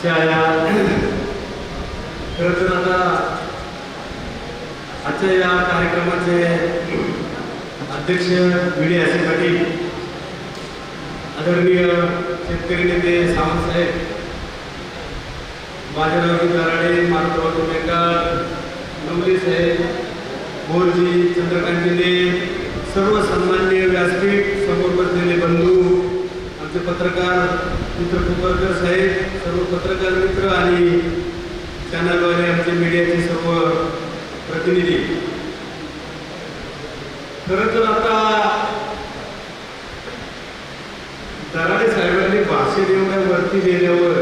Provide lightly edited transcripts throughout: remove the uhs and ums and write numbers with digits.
अशा या खरं तर आता आजच्या या कार्यक्रमाचे अध्यक्ष भिडे असे पाटील, आदरणीय शेतकरी नेते सावंतसाहेब, बाजीरावजी दराडे, मारुतराव टोपेकर, नवले साहेब, बोरजी, चंद्रकांतीने, सर्व सन्माननीय व्यासपीठ, समोर बसलेले बंधू, आमचे पत्रकार मित्र कुपरकर साहेब, सर्व पत्रकार मित्र आणि चॅनलवाले, आमचे मीडियाचे सर्व प्रतिनिधी. खरं तर आता दराडे साहेबांनी भाषण एवढ्या वरती गेल्यावर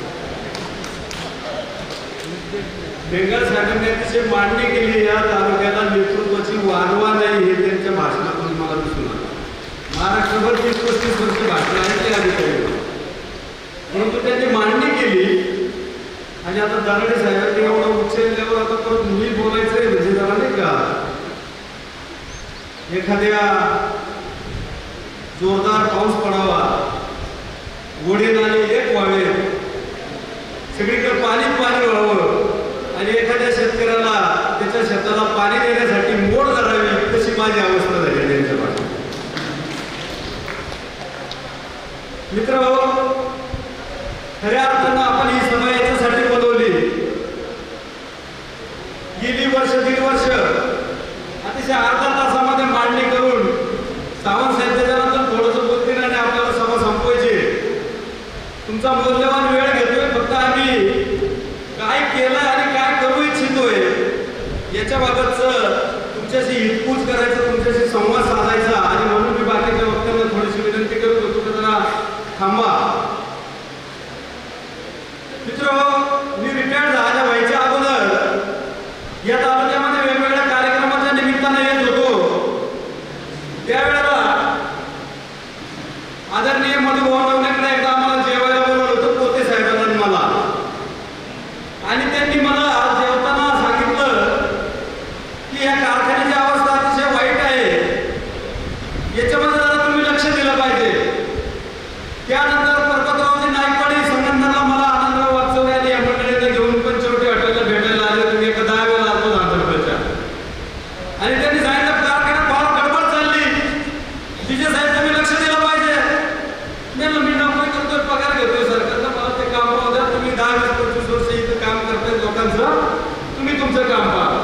बेंगाल साहेबांनी अतिशय मांडणी केली. या तालुक्याला नेतृत्वाची वानवा नाही हे त्यांच्या भाषणातून मला दिसून आलं. महाराष्ट्रभर 30-35 वर्ष भाषण आहे ते अधिकारी, परंतु त्यांनी मांडणी केली. आणि आता दराडे साहेबांनी एवढं उच्चारल्यावर आता परत मुली बोलायचंय म्हणजे जरा नाही का, एखाद्या जोरदार पाऊस पडावा, ओढे नाले एक व्हावे, सगळीकडे पाणी पाणी व्हावं आणि एखाद्या शेतकऱ्याला त्याच्या शेताला पाणी देण्यासाठी मोड धरावी, तशी माझी अवस्था झाली त्यांच्या भाषेत. मित्र, खऱ्या अर्थानं आपण ही सभा याच्यासाठी बोलवली. गेली वर्ष दीड वर्ष अतिशय अर्धा तासामध्ये मांडणी करून सावंत साहेब त्याच्यानंतर थोडंसं बोलतील आणि आपल्याला सभा संपवायची. तुमचा मौल्यवान वेळ घेतोय. फक्त आम्ही काय केलं आणि काय करू इच्छितोय याच्याबाबतच तुमच्याशी हितपूज करायचं, तुमच्याशी संवाद साधायचा. आणि म्हणून मी बाकीच्या वक्त्यांना थोडीशी विनंती करत होतो की जरा थांबा. मित्र, मी रिटायर्ड झाल्या व्हायच्या अगोदर या तालुक्यामध्ये वेगवेगळ्या कार्यक्रमाच्या निमित्ताने येत होतो. त्यावेळेला आदरणीय मधुभाऊ नवलेकडे एकदा आम्हाला जेवायला बोलवलं होतं, पोते साहेबांनी मला. आणि त्यांनी मला जेवताना सांगितलं की या कारखान्याची अवस्था अतिशय वाईट आहे, याच्यामध्ये जरा तुम्ही लक्ष दिलं पाहिजे. त्यानंतर परबतरावजी नाईकवाडी संगमनेरला मला आनंदराव वागचौरे आणि या मंडळीने घेऊन पंचवटी हॉटेलला भेटायला आले. तुम्ही एका 10 वेळा आलो 10 रुपयाच्या. आणि त्यांनी सांगितलं कारखान्यात फार गडबड चालली, तिचे साहेब तुम्ही लक्ष दिलं पाहिजे. मी नोकरी करतोय, पगार घेतोय सरकारचा, मला ते काम पाहू द्या. तुम्ही 10-20-25 वर्ष इथं काम करताय लोकांचं, तुम्ही तुमचं काम पहा.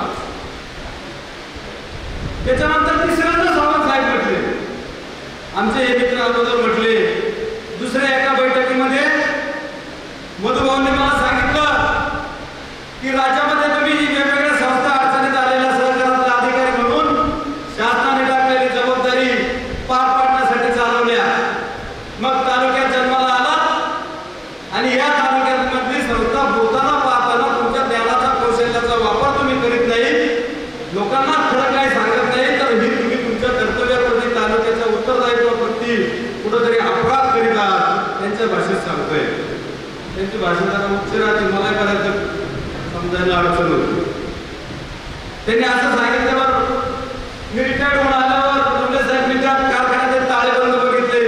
त्याच्यानंतर तिसऱ्यांदा सावंत साहेब म्हटले, आमचे हे मित्र अगोदर म्हटले. दुसऱ्या एका बैठकीमध्ये मधुभाऊंनी मला सांगितलं की राज्यामध्ये तुम्ही वेगवेगळ्या संस्था अडचणीत आलेल्या सहकारातले अधिकारी म्हणून शासनाने टाकलेली जबाबदारी पार पाडण्यासाठी चालवल्या. मग तालुक्यात जन्माला आला आणि या तालुक्यामधली संस्था बोलताना पाहताना तुमच्या ज्ञानाचा कौशल्याचा वापर तुम्ही करीत नाही, लोकांना खरं काय सांगत नाही, तर ही तुम्ही तुमच्या कर्तव्याप्रती तालुक्याच्या उत्तरदायित्वाप्रती कुठंतरी अपराध करीत आहात. त्यांच्या भाषेत सांगतोय. त्यांची भाषा जरा उच्चार आधी मला करायचं समजायला अडचण होती. त्यांनी असं सांगितल्यावर मी रिटायर्ड होऊन आल्यावर तुमचे साहेब मी त्या कारखान्याचे ताळेबंद बघितले,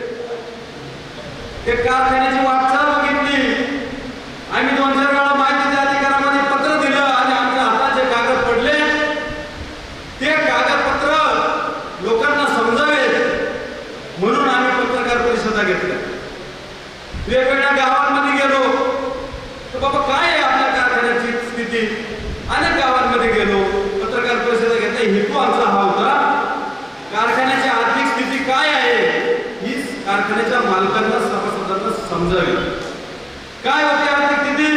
ते कारखान्याची वाटचाल बघितली. आम्ही 2-4 वेळा माहितीच्या अधिकारामध्ये पत्र दिलं आणि आमच्या हातात जे कागद पडले ते कागदपत्र लोकांना समजावेत म्हणून आम्ही पत्रकार परिषदा घेतल्या. वेगवेगळ्या गावांमध्ये गेलो तर बाबा काय आहे आपल्या कारखान्याची स्थिती, अनेक गावांमध्ये गेलो, पत्रकार परिषदा घेतल्या. हेतू आमचा हा होता, कारखान्याची आर्थिक स्थिती काय आहे ही कारखान्याच्या मालकांना सभासदांना समजावी. काय होती आर्थिक स्थिती?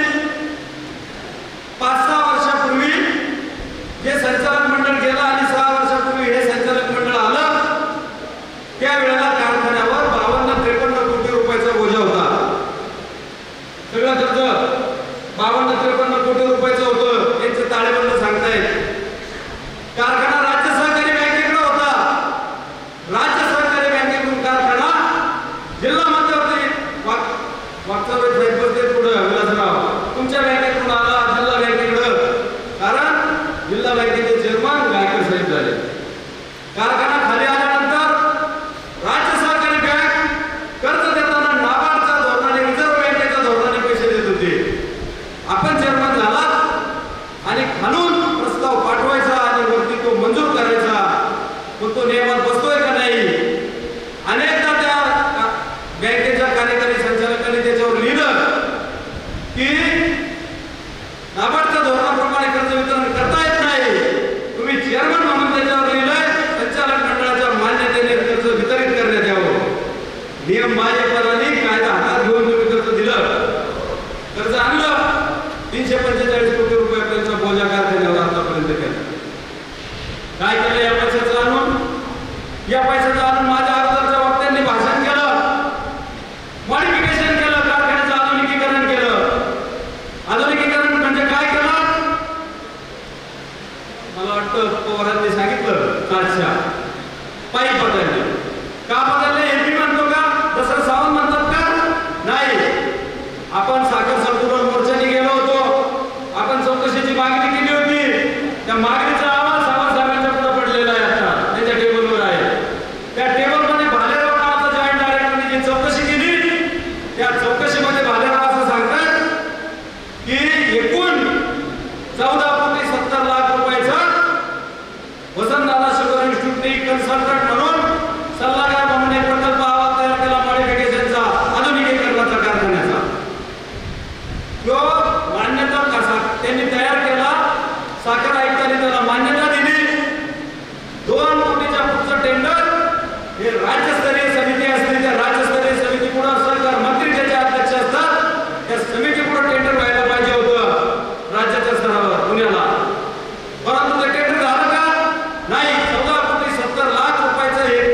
5-6 वर्षापूर्वी जे संचालक मंडळ गेलं आणि 6 वर्षापूर्वी हे संचालक मंडळ आलं, त्यावेळेला कारखान्यावर 52-53 कोटी रुपयाचा बोजा होता. सगळं खर्च 52-53 कोटी रुपयाचं होतं. यांचे ताळेबंद सांगतायत. कारखाना राज्य सहकारी बँकेकडे होता. राज्य सहकारी बँकेकडून कारखाना जिल्हा मध्यवर्ती वागचौरे साहेब बसते पुढं विलासराव तुमच्या बँकेकडून आला जिल्हा बँकेकडं, कारण जिल्हा बँकेचे चेअरमन गायकवाड साहेब झाले. कारखाना खाली आल्यानंतर राज्य सहकारी बँक कर्ज देताना नाबार्डच्या धोरणाने, रिझर्व्ह बँकेच्या धोरणाने पैसे देत होती. कार्यकारी संचालकांनी त्याच्यावर लिहिलं की नाबार्डच्या धोरणाप्रमाणे कर्ज वितरण करता येत नाही, तुम्ही चेअरमन म्हणून त्याच्यावर लिहिलंय, संचालक मंडळाच्या मान्यतेने कर्ज वितरित करण्यात यावं. नियम बाह्यपणाने कायदा हातात घेऊन तुम्ही कर्ज दिलं, कर्ज आणलं, 345 कोटी रुपयापर्यंत बोजा कारखान्यावर आतापर्यंत केला. काय केलं या पैशाचं आणून? या पैशाचं आणून माझ्या अगोदरच्या वक्त्यांनी भाषण केलं, मॉडिफिकेशन केलं, कारखान्याचं आधुनिकीकरण केलं. आधुनिकीकरण म्हणजे काय केलं? मला वाटतं पवारांनी सांगितलं, कालच्या पाईप बदलले. का बदलले हे मी म्हणतो का? जसं सावंत म्हणतात का? नाही. आपण साखर संपूर्ण मोर्चाने गेलो होतो, आपण चौकशीची मागणी केली होती. त्या मागणीचा आवाज सावंत साहेबांच्या पुढे पडलेला आहे, आता त्याच्या टेबलवर आहे. त्या टेबलमध्ये भालेराव नावाचा जॉईंट डायरेक्टरने जी चौकशी केली, त्या चौकशीमध्ये भालेराव असं सांगतात की एकूण 14,70 लाख रुपयाचं वसंतदादा शुगर इन्स्टिट्यूटने कन्सल्टंट म्हणून सल्लागार म्हणून एक प्रकल्प अहवाल तयार केला मॉडिफिकेशनचा, आधुनिकीकरणाचा कारखान्याचा. तो मान्यता कसा त्यांनी तयार केला, साखर आयुक्तांनी त्याला मान्यता दिली. 2 कोटीच्या पुढचं टेंडर हे राज्यस्तरीय समिती असते, त्या राज्यस्तरीय समिती पुढे सरकार मंत्री त्याचे अध्यक्ष असतात, त्या समिती पुढे टेंडर व्हायला पाहिजे होतं राज्याच्या स्तरावर पुण्याला. परंतु ते टेंडर झालं का? नाही. 14,70 लाख रुपयाचं हे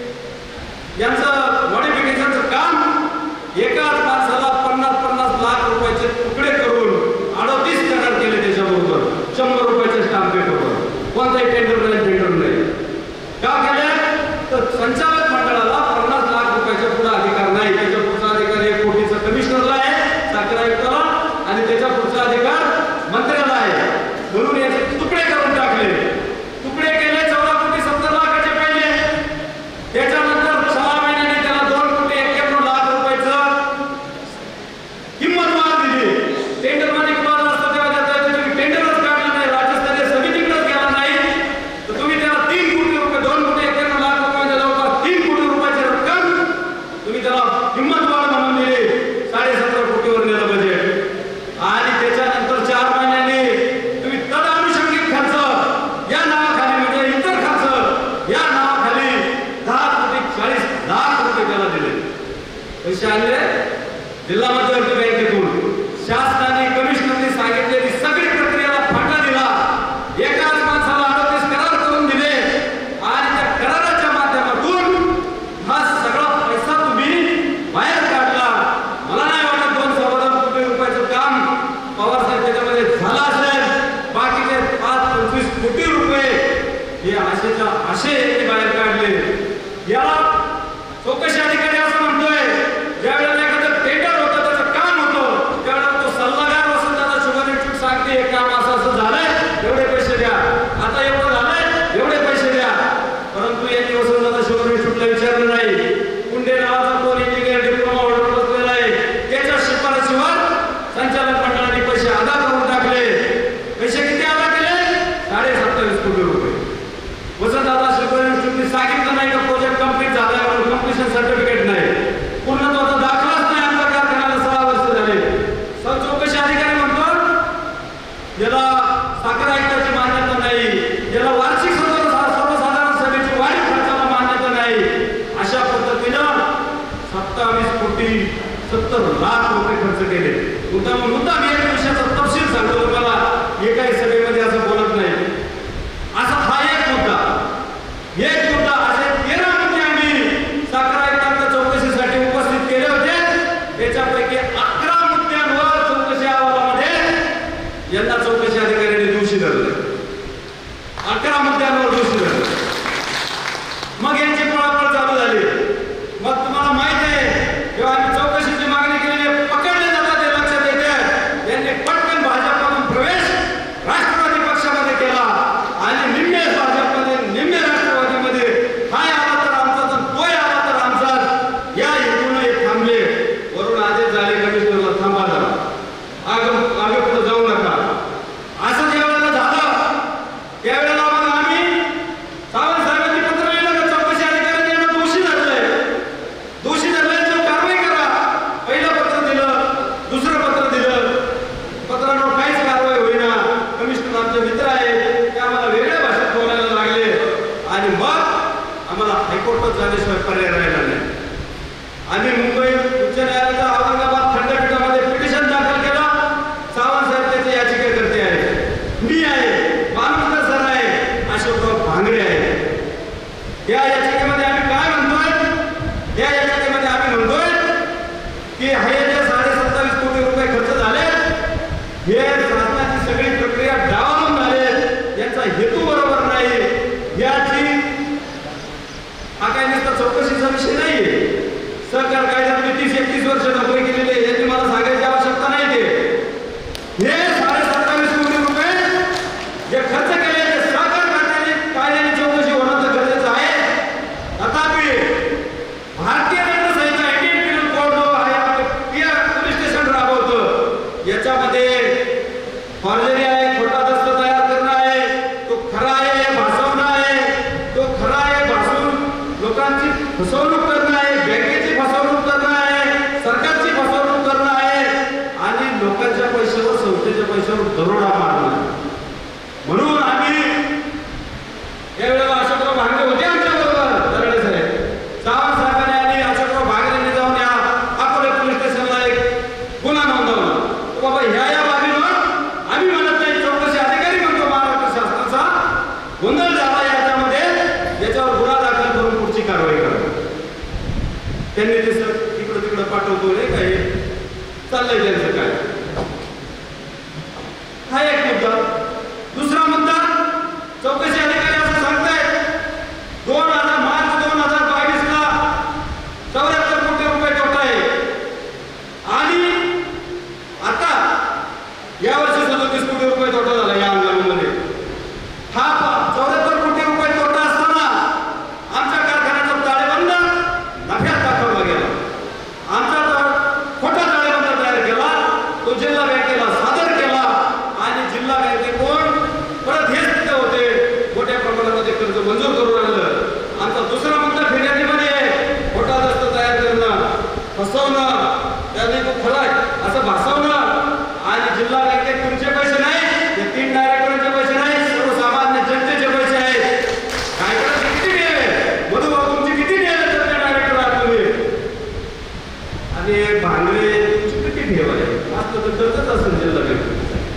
यांचं मॉडिफिकेशनचं काम एकाच माणसाला 50-50 लाख रुपयाचे तुकडे करून 38 करार केले. त्याच्याबरोबर 100 रुपयाचे स्टाम्प पेपरवर कोणताही टेंडर नाही. का केले? तर संचालक मंडळाला 50 लाख रुपयाच्या पुढे अधिकार नाही. त्याच्या पुढचा अधिकार 1 कोटीचा कमिशनरला आहे, साखर आयुक्ताला, आणि त्याच्या पुढचा अधिकार मंत्र्याला आहे. म्हणून याचे तुकडे करून टाकले. तुकडे केले 14,70 लाखाचे पहिले. त्याच्यानंतर 6 महिन्यांनी त्याला 2,91 लाख रुपयाचं किंमत वाढ दिली. टेंडर मध्ये वाद असतो तेव्हा त्याचा तुम्ही टेंडरच काढला नाही, राज्यस्तरीय समितीकडेच गेला नाही, तर तुम्ही त्याला 3 कोटी रुपये, 2,91 लाख रुपये, जवळपास 3 कोटी रुपयाची रक्कम तुम्ही त्याला किंमत वाढ म्हणून दिली. 17.5 कोटीवर नेलं बजेट. आणि त्याच्यानंतर 4 महिन्यांनी तुम्ही तद अनुषंगिक खर्च या नावाखाली, म्हणजे इतर खर्च या नावाखाली 10,40 लाख रुपये त्याला दिले. पैसे आणले जिल्हा मध्यवर्ती बँकेतून. शासनाने कमिशनरने सांगितलेली सगळी प्रक्रियेला फाटा दिला. एकाच माणसाला 38 करार करून दिले आणि त्या कराराच्या माध्यमातून हा सगळा पैसा तुम्ही बाहेर काढला. मला नाही वाटत 2-2.25 कोटी रुपयाचं काम पवार साहेब त्याच्यामध्ये झालं असेल. बाकीचे 5-25 कोटी रुपये हे असे बाहेर काढले. याला चौकशी अधिकारी असं म्हणतोय, ज्यावेळेला एखादं टेंडर होतं, त्याचं काम होतं, त्यावेळेला तो सल्लागार वसंतदादा शुगर इन्स्टिट्यूट सांगते हे काम असं झालंय, एवढे पैसे द्या, आता एवढं झालंय, एवढे पैसे द्या. परंतु यांनी वसंतदादा शुगर इन्स्टिट्यूटला विचारलं नाही. कुंडे नावाचा कोण इंजिनियर डिप्लोमा होल्डर बसलेला आहे, त्याच्या शिफारशीवर संचालक मंडळाने पैसे अदा करून टाकले. पैसे किती अदा केले? 27.5 कोटी रुपये. वसंतदादा शुगर इन्स्टिट्यूटने सांगितलं नाही का प्रोजेक्ट कंप्लीट झालाय म्हणून, कंप्लीशन सर्टिफिकेट नाही, पूर्णत्वाचा दाखलाच नाही. आमच्या कारखान्याला 6 वर्ष झाले. चौकशी अधिकारी म्हणतो याला साखर आयुक्ताची मान्यता नाही, याला वार्षिक सर्वसाधारण सभेची वाढीव खर्चाला मान्यता नाही. अशा पद्धतीनं 27,70 लाख रुपये खर्च केले. मुद्दा मी एक विषयाचा तपशील सांगतो तुम्हाला, एकाही सभेमध्ये असं बोलत नाही. असा हा एक मुद्दा असे 13 मुद्दे आम्ही साखर आयुक्तांच्या चौकशीसाठी उपस्थित केले होते. त्याच्यापैकी 11 मुद्द्यांवर चौकशी अहवालामध्ये यंदा चौकशी अधिकाऱ्यांनी दोषी धरले. 11 मुद्द्यांवर दोषी धरले. मग यांची पळापळ चालू झाली. मग तुम्हाला माहित आहे, जेव्हा आम्ही चौकशीची मागणी केली, पकडले जातात हे लक्षात येते. त्यांनी पटकन भाजपमधून प्रवेश, राष्ट्रवादी की हे जे 27.5 कोटी रुपये खर्च झाले हे शासनाची सगळी प्रक्रिया डावलून झाले, यांचा हेतू बरोबर नाही। याची हा काही नुसता चौकशीचा विषय नाहीये। सहकार कायद्यात 30-31 वर्ष नोकरी केलेली आहे, याची मला सांगायची आवश्यकता नाही। हे 27.5 कोटी रुपये जे खर्च केले ते सहकार कायद्याने चौकशी होणं तर गरजेचं आहे। तथापि भारतीय दंड संहिता इंडियन पिनल कोड जो आहे पोलीस स्टेशन राबवतं, याच्यामध्ये फॉर्जरी आहे, खोटा दस्त तयार करणं आहे, तो खरा आहे भासवणं आहे, तो खरा आहे भासून लोकांची फसवणूक करणं आहे, बँकेची फसवणूक करणं आहे, सरकारची फसवणूक करणं आहे आणि लोकांच्या पैशावर संस्थेच्या पैशावर दरोडा मारणं आहे। म्हणून आम्ही यावेळेला अशोकराव भांगरे होते आमच्या बरोबर, दरडे साहेब सावंत साहेबांनी आणि अशोकराव भांगरेंनी जाऊन या अकोले पोलीस स्टेशनला एक गुन्हा नोंदवला। बाबा ह्या बाबीवर आम्ही म्हणत नाही, चौकशी अधिकारी म्हणतो महाराष्ट्र शासनाचा गोंधळ झाला याच्यामध्ये, याच्यावर गुन्हा दाखल करून पुढची कारवाई करा। त्यांनी ते सर इकडं तिकडं पाठवतो नाही काही चाललंय त्यांचं काय। हा एक मुद्दा। दुसरा मुद्दा, चौकशी अधिकारी असं सांगतायत 2000 मार्च 2022 ला 74 कोटी रुपये तोटा आहे आणि आता यावर्षी 37 कोटी रुपये तोटा झाला या हंगामामध्ये। हा 74 कोटी रुपये तोटा असताना आमच्या कारखान्याचा ताळेबंद नफ्यात दाखवला गेला, आमचा खोटा ताळेबंद तयार केला, तो जिल्हा बँकेला सादर केला आणि जिल्हा बँकेकडून परत हेच तिथे होते मोठ्या प्रमाणामध्ये कर्ज मंजूर करून आणलं। आमचा दुसरा मुद्दा फिर्यादीमध्ये खोटा दस्त तयार करणं, फसवणं, त्याने तो खरा असं भासवणं आणि जिल्हा बँकेत तुमचे पैसे नाही, ते 3 डायरेक्टरांचे पैसे नाही, सर्वसामान्य जनतेचे पैसे आहेत। काय करायचं, किती द्यावे मधुभाऊ, तुमची किती द्यावे त्या डायरेक्टर आहात तुम्ही आणि भांगरे तुमची किती ठेवाय असं तर करतच असेल जिल्हा बँकेत।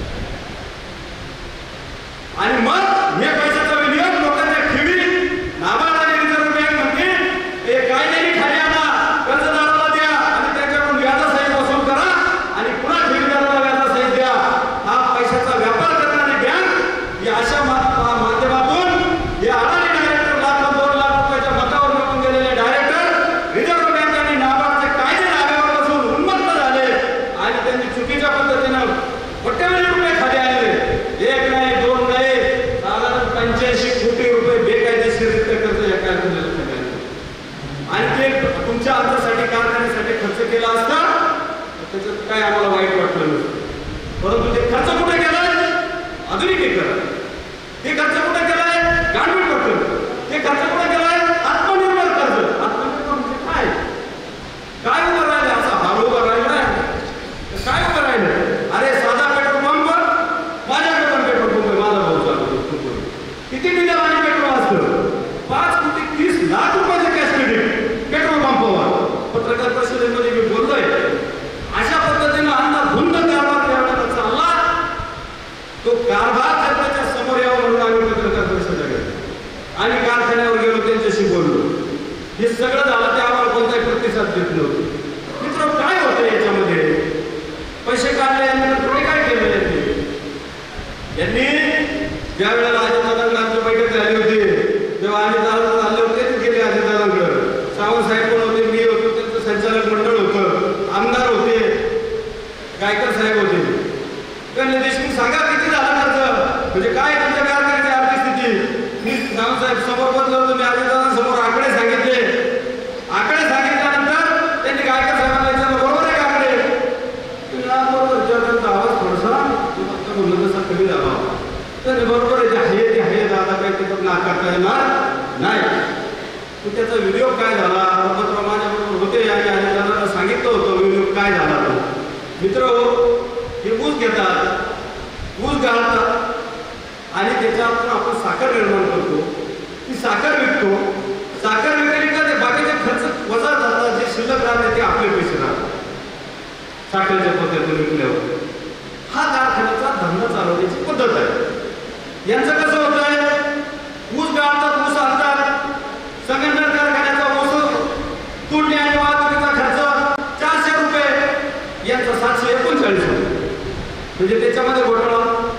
आणि मग हे पैशाचा विनियोग लोकांच्या ठेवी नाबार्ड आणि रिझर्व्ह बँक म्हणते हे कायद्याने खाली आणा, कर्जदाराला द्या आणि त्याच्याकडून व्याजासहित वसूल करा आणि पुन्हा ठेवीदाराला व्याजासहित द्या। हा पैशाचा व्यापार करणारी बँक या अशा माध्यमातून हे अडाणी डायरेक्टर 1,00,000-2 लाख रुपयाच्या मतावर निवडून गेलेले डायरेक्टर रिझर्व्ह बँक आणि नाबार्डचे कायदे धाब्यावर बसून उन्मत्त झाले आणि त्यांनी चुकीच्या पद्धतीनं कोट्यवधी रुपये खाली आणले। एक नाही, दोन नाही, साधारण 85 कोटी रुपये बेकायदेशीररित्या कर्ज या कारखान्याला आणि ते तुमच्या आमच्यासाठी कारखान्यासाठी खर्च केला असता त्याच्यात काय आम्हाला वाईट वाटलं नसतं, परंतु ते खर्च कुठे केलाय, आधुनिकीकरण, ते खर्च कुठे केलाय, गारमेंट वर्कर, ते खर्च कुठे केलाय, आत्मनिर्भर कर्ज। आत्मनिर्भर म्हणजे काय, काय उभं राहिलं, असा हार उभं राहिलाय, काय उभं राहिलं? अरे साधा पेट्रोल पंप, माझ्याकडे पण पेट्रोल पंप आहे, माझा भाऊ चालतो, किती डिझेल आणि पेट्रोल असतं, 5,30 लाख रुपयाचं कॅश क्रेडिट पेट्रोल पंपावर। पत्रकार परिषदेमध्ये मी बोललोय, अशा पद्धतीनं अंधाधुंद कारभार त्यावेळेला चालला, तो कारभार जनतेच्या समोर यावं म्हणून आम्ही पत्रकार परिषद घेतली आणि कारखान्यावर गेलो, त्यांच्याशी बोललो। हे सगळं झालं ते आम्हाला कोणताही प्रतिसाद देत नव्हते। मित्र काय होतं याच्यामध्ये, पैसे काढले यांनी काय केलं यांनी ज्या वेळेला अजितदादांची बैठक झाली होती तेव्हा अजितदादा चालले होते, ते गेले अजितदादांकडे, सावंत साहेब पण होते, मी होतो, त्यांचं संचालक मंडळ होतं, आमदार होते, गायकर साहेब होते। गणेश देशमुख सांगा किती झाला खर्च, म्हणजे काय तुमच्या कारखान्याची आर्थिक स्थिती। मी सावंत साहेब समोर बसलो होतो, मी अजितदादांसमोर आकडे सांगितले, आकडे सांगितल्यानंतर त्यांनी गायकर साहेबांना विचारलं बरोबर आहे का आकडे, बरोबर, त्यांचा आवाज थोडासा बोलणं तसा कमी झाला, तर बरोबर आहे, ते आहे दादा, काही ते नाकारता येणार नाही। त्याचा व्हिडिओ काय झाला, माझ्याबरोबर होते आणि दादाला सांगितलं होतं व्हिडिओ काय झाला। मित्र हे ऊस घेतात, ऊस घालतात आणि त्याच्यातून आपण साखर निर्माण करतो, ती साखर विकतो, साखर विकली का ते बाकीचे खर्च वजा जातात, जे शिल्लक राहते ते आपले पैसे राहतात साखरेच्या पद्धतीने विकल्यावर। हा कारखान्याचा धंदा चालवण्याची पद्धत आहे। यांचं कसं होतंय, ऊस गाळतात, ऊस आणतात, संगमनेर कारखान्याचा ऊस तोडणी आणि वाहतुकीचा खर्च 400 रुपये, यांचा 739 रुपये, म्हणजे त्याच्यामध्ये घोटाळा.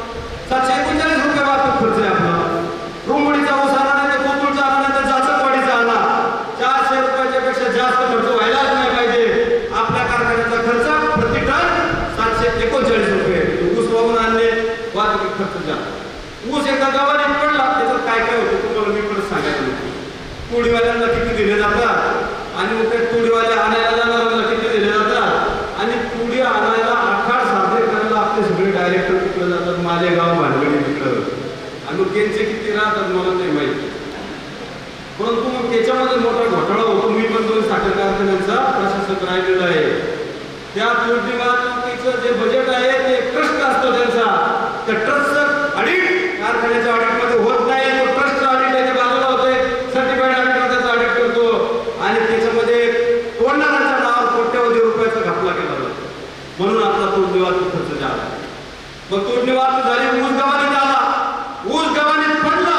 739 रुपये वाहतूक खर्च आहे आपला. रुंबडीचा ऊस आला नाही तर कोथरूडचा आला नाही तर जाचकवाडीचा आला, 400 रुपयाच्या पेक्षा जास्त खर्च व्हायलाच नाही पाहिजे. आपल्या कारखान्याचा खर्च प्रति टन 739 रुपये. ऊस वाहून आणले, वाहतूक खर्च जास्त. ऊस एकदा गावाने पडला त्याचं काय काय होतं तुम्हाला मी परत सांगायचं. तोडीवाल्यांना किती दिले जातात आणि मग त्या तोडीवाल्या आणायला जाणाऱ्यांना किती दिले जातात, आणि तोडी आणायला आखाड साजरे करायला आपले सगळे डायरेक्टर तिकडे जातात, मालेगाव भानगडी तिकडं, आणि मग त्यांचे किती राहतात मला नाही माहिती. परंतु मग त्याच्यामध्ये मोठा घोटाळा होतो. मी पण 2 साखर कारखान्यांचा प्रशासक राहिलेला आहे. त्या तोडणी वाहतुकीचं जे बजेट आहे ते ट्रस्ट असतो त्यांचा, त्या ट्रस्टचं ऑडिट कारखान्याच्या ऑडिटमध्ये होत नाही. तो ट्रस्टचा ऑडिट त्याच्या बाजूला होतोय, सर्टिफाईड ऑडिटर त्याचा ऑडिट करतो, आणि त्याच्यामध्ये तोडणाऱ्यांच्या नावावर कोट्यवधी रुपयाचा घपला केला जातो. म्हणून आपला तोडणी वाहतूक खर्च झाला. मग तोडणी वाहतूक झाली, ऊस गव्हाणीत आला, ऊस गव्हाणीत पडला,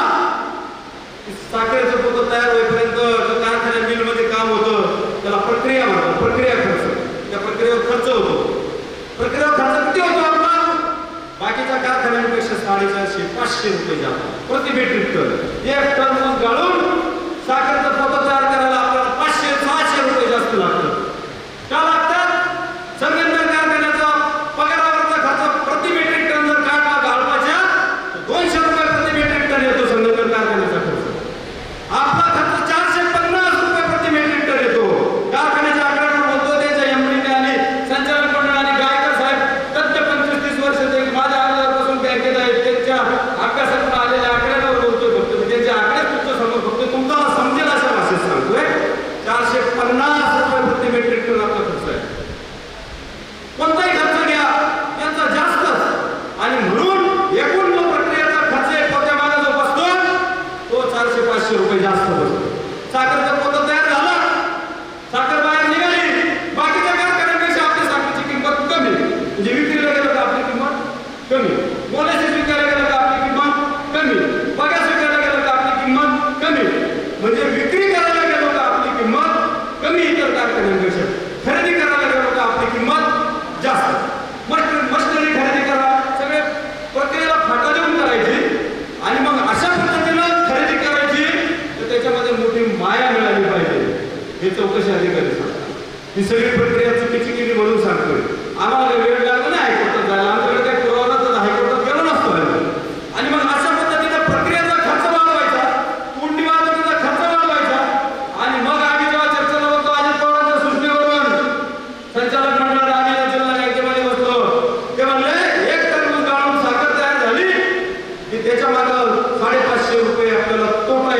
साखरेचं पोतं तयार होईपर्यंत जो कारखान्या मिलमध्ये काम होतं त्याला प्रक्रिया म्हणतात, प्रक्रिया खर्च. त्या प्रक्रियेवर खर्च होतो. प्रक्रियेवर खर्च किती होतो आपला? बाकीच्या कारखान्यांपेक्षा 450-500 रुपये जातात प्रति मेट्रिक टन. 1 टन ऊस गाळून साखरेचं पोतं तयार करायला आपल्याला 500-600 रुपये जास्त लागतात. का लागतात? संगमनेर कारखान्याचा पगारावरचा खर्च प्रति मेट्रिक टन जर काढला गाळपाच्या 200 रुपये प्रति मेट्रिक टन येतो संगमनेर कारखान्याचा खर्च. आपला खर्च 450 रुपये प्रति मेट्रिक टन येतो. कारखान्याच्या आकड्यावर बोलतो, त्याच्या एमडीने आणि संचालक मंडळाने गायकर साहेब तज्ञ 25-30 वर्ष ते माझ्या आधारापासून बँकेत आहेत, त्यांच्या अभ्यासातून आलेल्या आकड्यावर बोलतोय. फक्त मी त्यांचे आकडे तुमच्या समोर फक्त तुम्हाला समजेल अशा भाषेत सांगतोय. 450 रुपये प्रति मेट्रिक टन आपला खर्च आहे. कोणताही खर्च घ्या यांचा जास्तच, आणि म्हणून एकूण जो प्रक्रियेचा खर्च आहे पोत्या मागे जो बसतो तो 400-500 रुपये जास्त बसतो. साखरचं पोतं तयार झालं, साखर बाहेर निघाली, बाकीच्या कारखान्यांपेक्षा आपल्या साखरेची किंमत कमी, म्हणजे विक्रीला गेलं तर आपली किंमत कमी, बोनस विकायला गेलं तर आपली किंमत कमी, पगार विकायला गेलं तर आपली किंमत कमी, म्हणजे विक्री करायला गेलो तर आपली किंमत कमी इतर कारखान्यांपेक्षा, खरेदी करायला गेलो तर आपली किंमत जास्त. मशिनरी खरेदी करा, सगळे प्रक्रियेला फाटा देऊन करायची, आणि मग अशा पद्धतीनं खरेदी करायची तर त्याच्यामध्ये मोठी माया मिळाली पाहिजे. हे चौकशी अधिकारी सांगतात. ही सगळी प्रक्रिया चुकीची केली म्हणून सांगतोय. आम्हाला वेळ लागला नाही हायकोर्टात जायला, आमच्याकडे काही पुरावा तर हायकोर्टात गेलो नसतो. आणि मग अशा पद्धतीने प्रक्रियेचा खर्च वाढवायचा, तोडणी वाहतुकीचा खर्च वाढवायचा, आणि मग आम्ही जेव्हा चर्चेला बसतो अजित पवारांच्या सूचनेवरून संचालक मंडळात आम्ही जिल्हा बँकेमध्ये बसलो, ते म्हणले 1 टन ऊस गाळून साखर तयार झाली की त्याच्या मागं 550 रुपये आपल्याला तोटा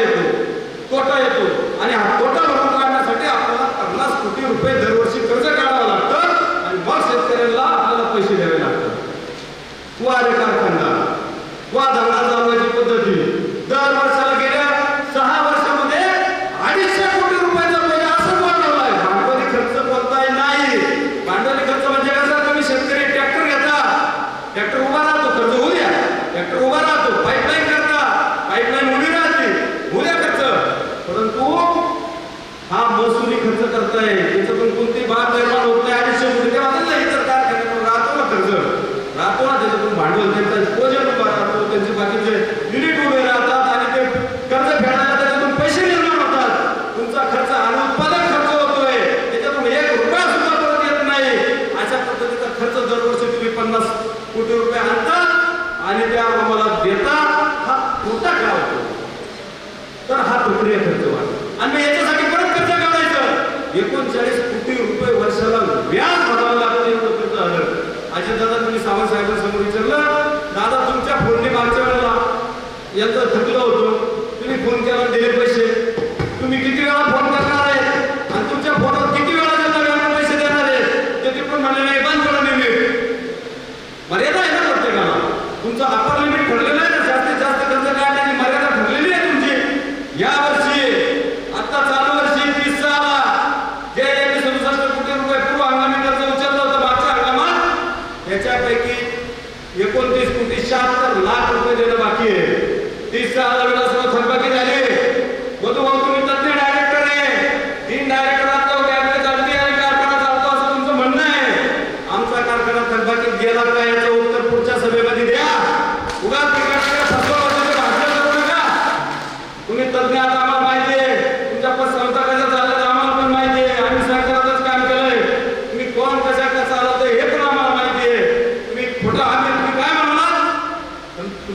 येतो, आणि हा तोटा भरून काढण्यासाठी आपल्याला 50 कोटी रुपये दरवर्षी कर्ज काढावं लागतं, आणि मग शेतकऱ्यांना आपल्याला पैसे द्यावे लागतात. वारे कारखाना वा धंदा चालवायची पद्धती दर वर्षाला गेल्या 6 वर्षामध्ये 250 कोटी रुपयाचा म्हणजे असं वाढवला आहे. भांडवली खर्च कोणताही नाही. भांडवली खर्च म्हणजे कसं, तुम्ही शेतकरी ट्रॅक्टर घेता, ट्रॅक्टर उभा राहतो, खर्च होऊ द्या, ट्रॅक्टर उभा राहतो, पाईपलाईन करता, पाईपलाईन उभी राहते, होऊ द्या खर्च. परंतु हा महसुली खर्च करताय, त्याचं पण कोणती बाब निर्माण होत नाही. 250 कोटी तेव्हा इतर कारखान्यावर राहतो ना खर्च, राहतो ना, त्याच्यातून भांडवल त्यांचा वजन उभा राहतो, त्यांचे बाकीचे युनिट उभे राहतात, आणि ते कर्ज फेडायला त्याच्यातून पैसे निर्माण होतात. तुमचा खर्च आणि उत्पादन खर्च होतोय, त्याच्यातून 1 रुपया सुद्धा परत येत नाही. अशा पद्धतीचा खर्च दरवर्षी तुम्ही 50 कोटी रुपये आणता आणि त्या आम्हाला देता. हा तोटा काय होतो? तर हा प्रक्रिया खर्च वाढतो, आणि याच्यासाठी परत कर्ज काढायचं. 39 कोटी रुपये वर्षाला व्याज भरावं लागतं. एवढं खर्च आलं. अजित दादा तुम्ही सावंत साहेबांसमोर विचारलं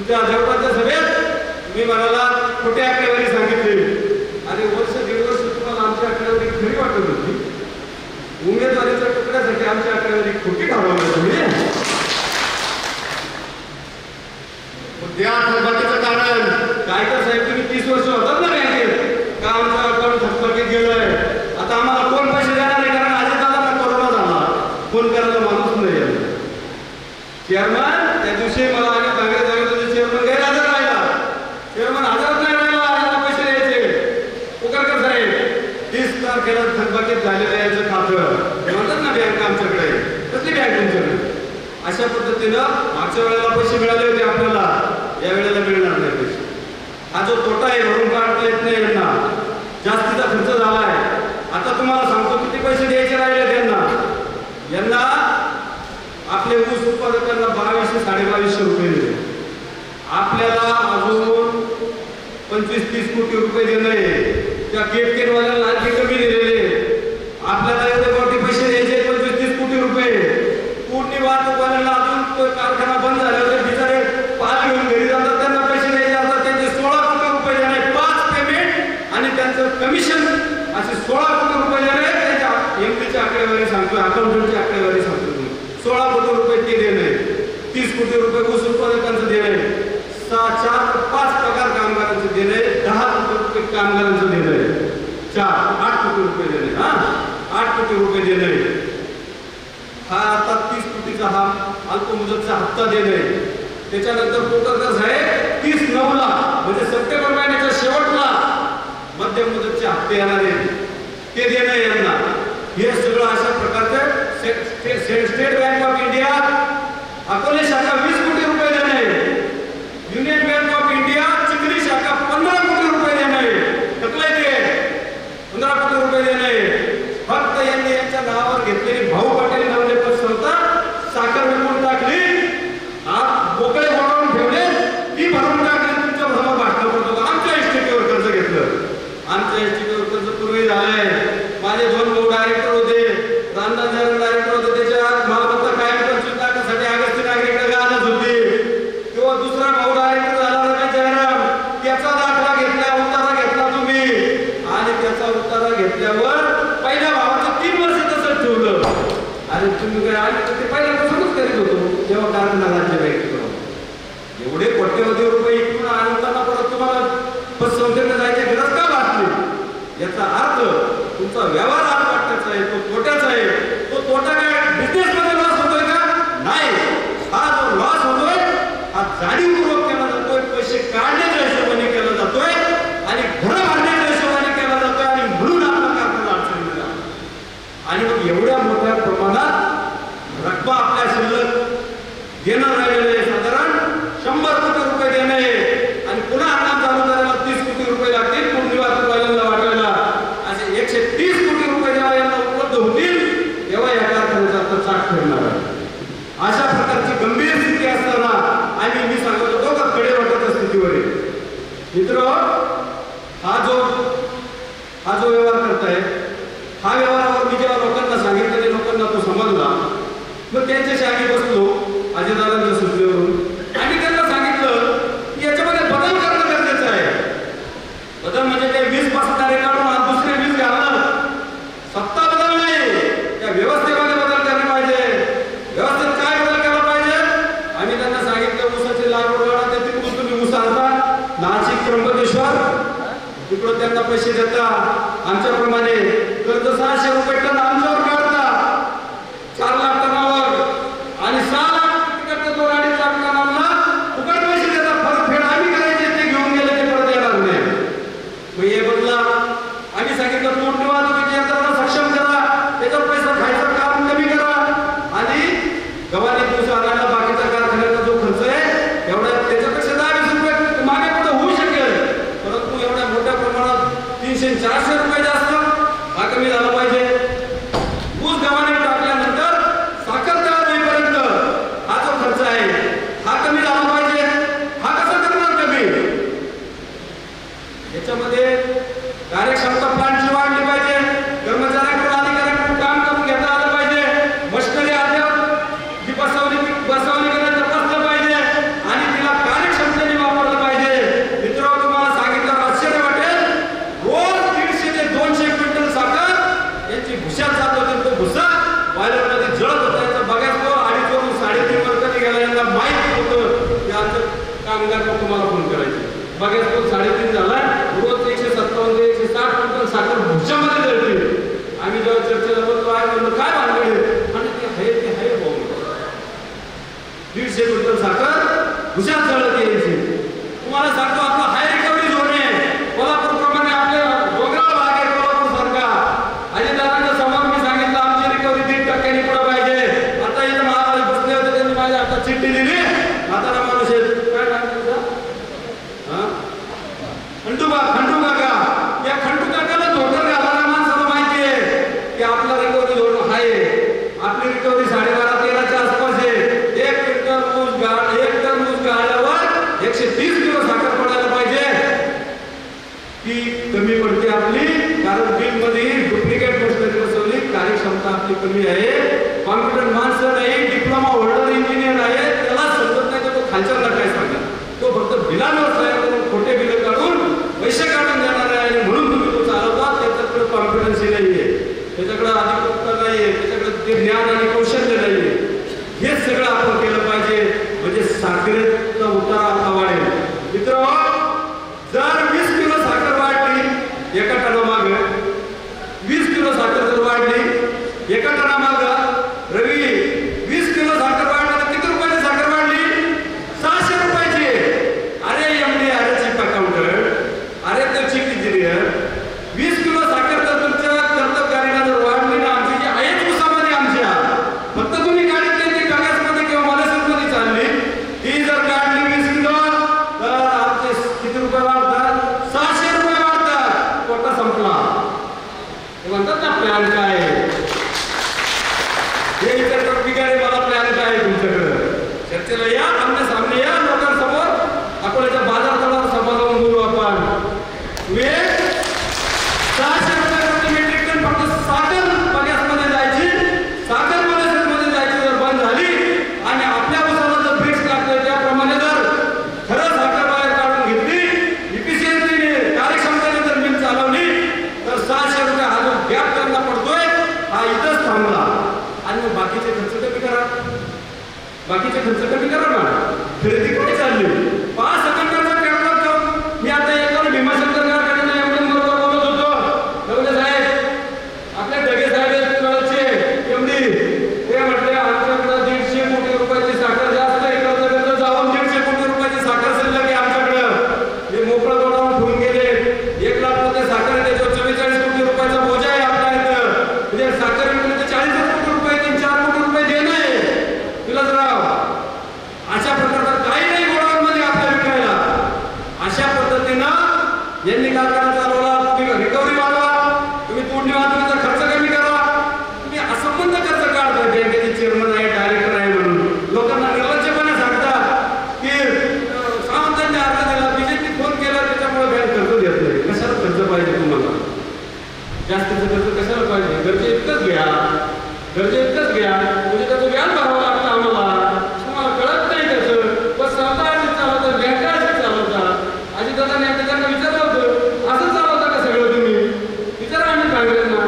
तुमच्या जवळच्या सभेत मी म्हणाला खोटे आकडेवारी सांगितले आणि वर्ष दीड वर्ष तुम्हाला आमची आकडेवारी खरी वाटत होती. उमेदवारीच्या तुकड्यासाठी आमची आकडेवारी खोटी ठरवली तुम्ही. त्या थकबाकीचं कारण काय तर साहेब तुम्ही 30 वर्ष होतात ना बँकेत का आमचं अकाउंट थकबाकीत गेलंय. आता आम्हाला कोण पैसे देणार नाही कारण आधी दादा कोरोना झाला फोन करायला माणूस नाही. चेअरमन त्या दिवशी मला आणि काँग्रेस जागेत चेअरमन गैरहजर राहिला. चेअरमन हजर नाही राहिला यांना पैसे द्यायचे. उकरकर साहेब 30 तारखेला थकबाकीत झालेलं याचं खातं ते म्हणतात ना बँक आमच्याकडे कसली बँक तुमच्याकडे. अशा पद्धतीनं मागच्या वेळेला पैसे मिळाले होते आपल्याला या वेळेला मिळणार नाही पैसे. हा जो तोटा आहे भरून काढता येत नाही यांना. जास्तीचा खर्च झालाय. आता तुम्हाला सांगतो किती पैसे द्यायचे राहिले त्यांना. यांना आपले ऊस उत्पादकांना 2200-2250 रुपये दिले. आपल्याला अजून 25-30 कोटी रुपये दिले. त्या केटकेटवाल्यांना आणखी कमी दिलेले. आपल्याला एवढे मोठे पैसे द्यायचे 25-30 कोटी रुपये. पूर्ण वाहतूकवाल्यांना अजून कारखाना बंद झाले होते बिचारे पाल घेऊन घरी जातात त्यांना पैसे द्यायचे असतात. त्यांचे 16 कोटी रुपये देणे 5 पेमेंट आणि त्यांचं कमिशन असे 16 कोटी रुपये देणे. त्यांच्या एमपीची आकडेवारी सांगतोय अकाउंटंटची आकडेवारी सांगतो तुम्ही. 16 कोटी रुपये ते देणे. 30 कोटी रुपये ऊस उत्पादकांचं देणे. 4-5 पगार कामगारांचं देणे. 10 कोटी रुपये कामगारांचं देणे. 8 कोटी रुपये देणे. 8 कोटी रुपये देणे. हा आता 30 कोटीचा हा अल्पमुदतचा हप्ता देणे. त्याच्यानंतर कोकणकर साहेब 30/9 म्हणजे सप्टेंबर महिन्याच्या शेवटला मध्यम मुदतचे हप्ते येणार आहेत ते देणे यांना. हे सगळं अशा प्रकारचे state bank of India Akole शाखा 20 कोटी रुपये देणे. Union bank of India Chikhli शाखा 15 कोटी रुपये देणे. टकलंय ते 15 कोटी रुपये देणे. फक्त यांनी यांच्या नावावर घेतलेली भाऊ पाटील नावाने संस्था साखर विकून टाकली. बोकळे बनवून ठेवले ती भरून टाकली. तुमच्या भ्रम भाषण करतो आमच्या इस्टेटीवर कर्ज घेतलं. आमच्या इस्टेटीवर कर्ज पूर्वी झालंय. माझे 2 भाऊ डायरेक्टर होते. रामदास डायरेक्टर होते. त्याच्या मालमत्ता कायम 25 लाखासाठी अगस्ती नागरिकडे गाणत होती. किंवा दुसरा भाऊ डायरेक्टर झाला रमेश जयराम त्याचा दाखला घेतला उतारा घेतला तुम्ही आणि त्याचा उतारा घेतल्यावर पहिल्या भावाचं 3 वर्ष तसंच ठेवलं. आणि तुम्ही काय आले तर ते पहिल्यापासूनच करीत होतो जेव्हा कारखाना राज्य बँकेकडून एवढे कोट्यवधी रुपये इकडून आणताना परत तुम्हाला पतसंस्थेकडे जायची गरज का भासली. याचा अर्थ तुमचा व्यवहार वाटायचा आहे तो तोट्याचा आहे. तो तोटा काय बिझनेस मध्ये लॉस होतोय का नाही. हा जो लॉस होतोय हा जाणीवपूर्वक केला जातोय. पैसे काढण्याच्या हिशोबाने केला जातोय आणि घर बांधण्याच्या हिशोबाने केला जातोय आणि म्हणून आपला कारखाना अडचणीला. आणि मग एवढ्या मोठ्या प्रमाणात रक्कम आपल्या शिल्लक देणं राहिलेलं आहे. साधारण 100 कोटी रुपये देणे आणि पुन्हा हंगाम चालू करायला 30 कोटी रुपये लागतील. पूर्ण वाहतूकवाल्यांना वाटायला असे 130 कोटी रुपये जेव्हा यांना उपलब्ध होतील तेव्हा या कारखान्याचा आता चाक फिरणार आहे. अशा प्रकारची गंभीर स्थिती असताना आणि मी सांगत होतो का कडे वाटाच्या स्थितीवर मित्र हा जो व्यवहार करताय हा व्यवहारावर मी जेव्हा लोकांना सांगितलं लोकांना तो समजला. मग त्यांच्याशी आम्ही बसलो अजितदादांच्या सूचनेवरून आणि त्यांना सांगितलं की याच्यामध्ये बदल करणं गरजेचं आहे. बदल म्हणजे ते 20 बसणारे काढून दुसरे 20 घालणं. सत्ता बदल नाही त्या व्यवस्थेमध्ये बदल करणे पाहिजे. व्यवस्थेत काय बदल केला पाहिजे आम्ही त्यांना सांगितलं. ऊसाची लागवड वाढा ते तिकडून तुम्ही ऊस आणता नाशिक त्र्यंबकेश्वर तिकडून त्यांना पैसे देता. आमच्याप्रमाणे कर्ज 600 रुपये टन आमच्यावर काढता 4 लाख टनावर आणि 6 लाख तिकडच्या 2-2.5 लाख टनांना फुकट पैसे देता. परतफेड आम्ही करायचे ते घेऊन गेले ते परत येणार नाही. मग हे बदला आम्ही सांगितलं पूर्ण वाहतुकीची यंत्रणा सक्षम करा. त्याचा पैसा खायचं काम कमी करा आणि गव्हाणी ऊस आणायला बाकीच्या कारखान्याचा जो खर्च आहे एवढा त्याच्यापेक्षा 10-20 रुपये मागे पुढे होऊ शकेल. परंतु एवढ्या मोठ्या प्रमाणात 300-400 रुपये जास्त हा कमी झाला पाहिजे. कामगार मग तुम्हाला फोन करायचे. बघा तो 3.5 झाला, रोज 157 ते 160 क्विंटल साखर भुशामध्ये जळते. आम्ही जेव्हा चर्चेला बोलतो आहे म्हणलं काय भानगड आणि ते आहे भाऊ 150 क्विंटल साखर भुशात जळत यायची. तुम्हाला सांगतो आपला हाय रिकव्हरी झोन आहे. कोल्हापूर प्रमाणे आपल्या डोंगराळ भाग आहे कोल्हापूर सारखा. अजितदादांच्या समोर मी सांगितलं आमची रिकव्हरी 3% पुढे पाहिजे. आता इथं महाराज बसले होते त्यांनी माझ्या हातात चिठ्ठी दिली. आता माणूस काय सांगितलं खंडू काका. या खंडू काकाला धोतर घालायला माणसाला माहिती आहे की आपला रिकव्हरी झोन आहे. आपली रिकव्हरी 12.5-13च्या आसपास आहे. 1 टन ऊस गाळल्यावर 130 किलो साखर पडायला पाहिजे. ती कमी पडते आपली, कारण बिल मध्ये डुप्लिकेट मशिनरी बसवली. कार्यक्षमता आपली कमी आहे. कॉन्फिडंट माणसं नाही, डिप्लोमा होल्डर इंजिनियर आहे, त्याला समजत नाही तो खालच्याला काय सांगा. तो फक्त बिलांवर तयार करून खोटे बिल काढून पैसे काढून देणार आहे आणि म्हणून तुम्ही तो चालवता. त्याच्याकडे कॉन्फिडन्स नाहीये, त्याच्याकडे अधिकृतता नाहीये, त्याच्याकडे ते ज्ञान आणि कौशल्य नाहीये. हे सगळं आपण केलं पाहिजे म्हणजे साखरेचा उतारा आपला वाढेल. मित्रांनो, जर 20 किलो साखर वाढली एका टनामागे, 20 किलो साखर जर वाढली एका टनामागे, रवी 20 किलो साखर वाढली तर किती रुपयाची साखर वाढली? 600 रुपयाची. अरे एमडी, अरे चीफ अकाउंटंट, अरे तो चीफ इंजिनियर, 20 किलो साखर तर तुमच्या कर्तव्यकारीला जर वाढली ना, आमची जी आहेच उसामध्ये आमच्या, फक्त तुम्ही काढली ती कागजमध्ये किंवा मॉलेसेसमध्ये चालली, ती जर काढली 20 किलो तर आमचे किती रुपये वाढतात? 600 रुपये वाढतात. कोटा संपला. ते म्हणतात ना प्लॅन काय हे विचार बिगाडे, मला प्लॅन काय आहे तुमच्याकडे? चर्चेला या, आमच्या सामने या, लोकांसमोर अकोल्याच्या बाजार तळावर सभा लावून बोलू आपण. 600 रुपये प्रति मेट्रिक टन फक्त साखर बगॅसमध्ये जायची, साखर मॉलेसेसमध्ये जायची जर बंद झाली आणि आपल्या उसाला जर फिक्स लागतोय त्याप्रमाणे जर खरं साखर बाहेर काढून घेतली, इफिशियन्सीने कार्यक्षमतेने जर मिल चालवली तर 600 रुपये हा जो गॅप त्यांना पडतोय हा इथंच थांबला. आणि मग बाकीचे खर्च कमी करा, बाकीचे खर्च कमी करा ना. खरेदी कुठे चालली? 5 सेकंदाचा करतो. मी आता एकाला भीमाशंकर कारखान्याने एवढं बरोबर बोलत होतो. लवले साहेब, आपल्या ढगे साहेब कळचे एवढी ते म्हटले आमच्याकडे 150 कोटी रुपयाची साखर जास्त आहे. कर्जगत जाऊन 150 कोटी रुपयाची साखर शिल्लक आहे आमच्याकडं. हे मोकळा तोडावून ठेवून गेले. 1 लाख रुपये साखर आहे, त्याच्यावर 44 कोटी रुपयाचा बोजा आहे आपल्या इथं. म्हणजे साखर विकली तर 40 कोटी रुपये, 3-4 कोटी रुपये देणं आहे विलासराव. अशा प्रकारचा काही नाही गोडाऊनमध्ये आपल्या विकायला. अशा पद्धतीनं यांनी कारखाना चालवला. तुम्ही रिकव्हरी वाढवा, तुम्ही तोडणी वाहतुकीचा खर्च कमी करा. तुम्ही असंबंध खर्च काढताय. बँकेचे चेअरमन आहे, डायरेक्टर आहे म्हणून लोकांना निर्लज्जपणे सांगतात की सावंतांनी अर्ज दिला, बीजेपी फोन केला त्याच्यामुळे बँक कर्ज देत नाही. कशाला खर्च पाहिजे तुम्हाला? जास्तीचं खर्च कशाला पाहिजे? गरजे इतकंच घ्या, गरजे इतकंच घ्या. म्हणजे त्याचं व्याज भरावं लागतं आम्हाला. तुम्हाला कळत नाही त्याचं. पण स्वतः चालवतात, बँका अशी चालवतात. अजितदादांनी त्यांना विचारलं होतं, असं चालवता का सगळं तुम्ही? विचारा आम्ही काँग्रेसना.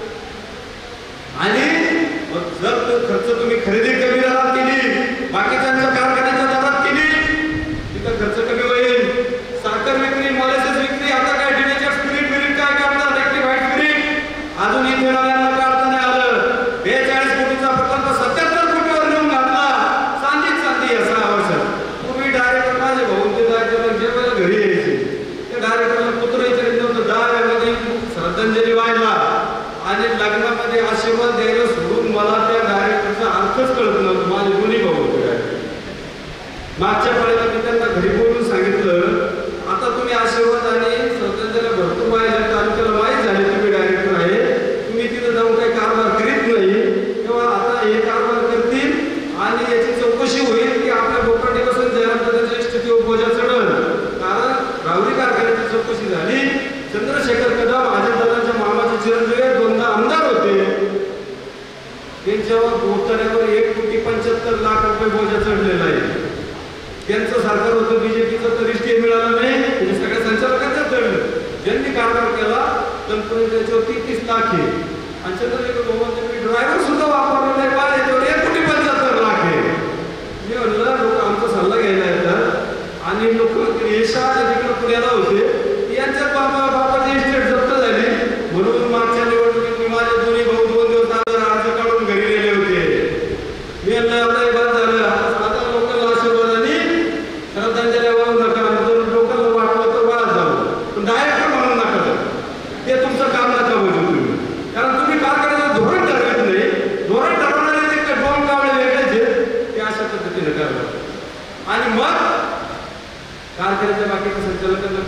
आणि जर तो खर्च तुम्ही खरेदी कमी दरात केली, बाकीच्यांच्या कारखान्याच्या दरात केली, तिथं खर्च कमी होईल. साखर विक्री, मॉलेसेस विक्री, आता काय डिनेचर स्पिरिट बिरिट काय करतात, ऍक्टिव्हाइड स्पिरिट अजून इथेनॉलला काढता नाही आलं. 42 कोटीचा प्रकल्प 77 कोटीवर नेऊन घातला. सांधिक सांधी 6 वर्षात. पूर्वी डायरेक्टर माझे भाऊ ते जायचे जेव्हा घरी यायचे, ते डायरेक्टरला पुत्र विचारित नव्हतं. 10 वेळामध्ये श्रद्धांजली व्हायला आणि लग्नामध्ये आशीर्वाद द्यायला सोडून मला त्या डायरेक्टरचा अर्थच कळत नव्हतं. माझे दोन्ही भाऊ होते. मागच्या वेळेला मी त्यांना घरी बोलून सांगितलं, आता तुम्ही आशीर्वाद आणि श्रद्धांजली भरपूर व्हायला तालुक्याला माहीत झाले तुम्ही डायरेक्टर आहे, तुम्ही तिथं जाऊन काही कारभार करीत नाही, तेव्हा आता हे कारभार करतील आणि याची चौकशी होईल की आपल्या बोकांडीपासून जयरामदादाच्या स्थितीवर बोजा चढल. कारण राहुरी कारखान्याची चौकशी झाली. चंद्रशेखर कदम अजितदादांच्या मामाचे चिरंजीव 2दा आमदार होते. त्यांच्यावर बोगद्यावर 1,75,00,000 रुपये बोजा चढलेला आहे. त्यांचं सरकार होतं बीजेपीचं, तरी स्टे मिळालं नाही. म्हणजे सगळ्या संचालकांचं चढलं. ज्यांनी कारभार केला तंत्रज्ञान त्याच्यावर 30 लाख आहे. आणि चंद्रशेखर बाबांनी ड्रायव्हर सुद्धा वापरला नाही, पाहिजे त्यावर 1,75,00,000 आहे. मी म्हणलं लोक आमचा सल्ला घ्यायला येतात आणि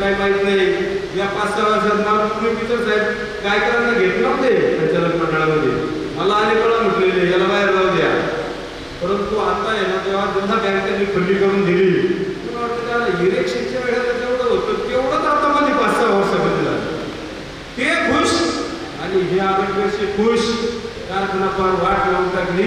काय माहित नाही या 5-6 वर्षात मला तुम्ही टीचर साहेब गायकरांना घेतलं नव्हते संचालक मंडळामध्ये मला अनेक वेळा म्हटलेले याला बाहेर जाऊ द्या परंतु आता आहे ना तेव्हा जेव्हा बँकेने खुल्ली करून दिली मला वाटतं त्याला इलेक्शनच्या वेळेला जेवढं होतं तेवढंच आता मध्ये 5-6 वर्षामध्ये झालं ते खुश आणि हे 8 वर्षे खुश कारखाना फार वाट लावून टाकली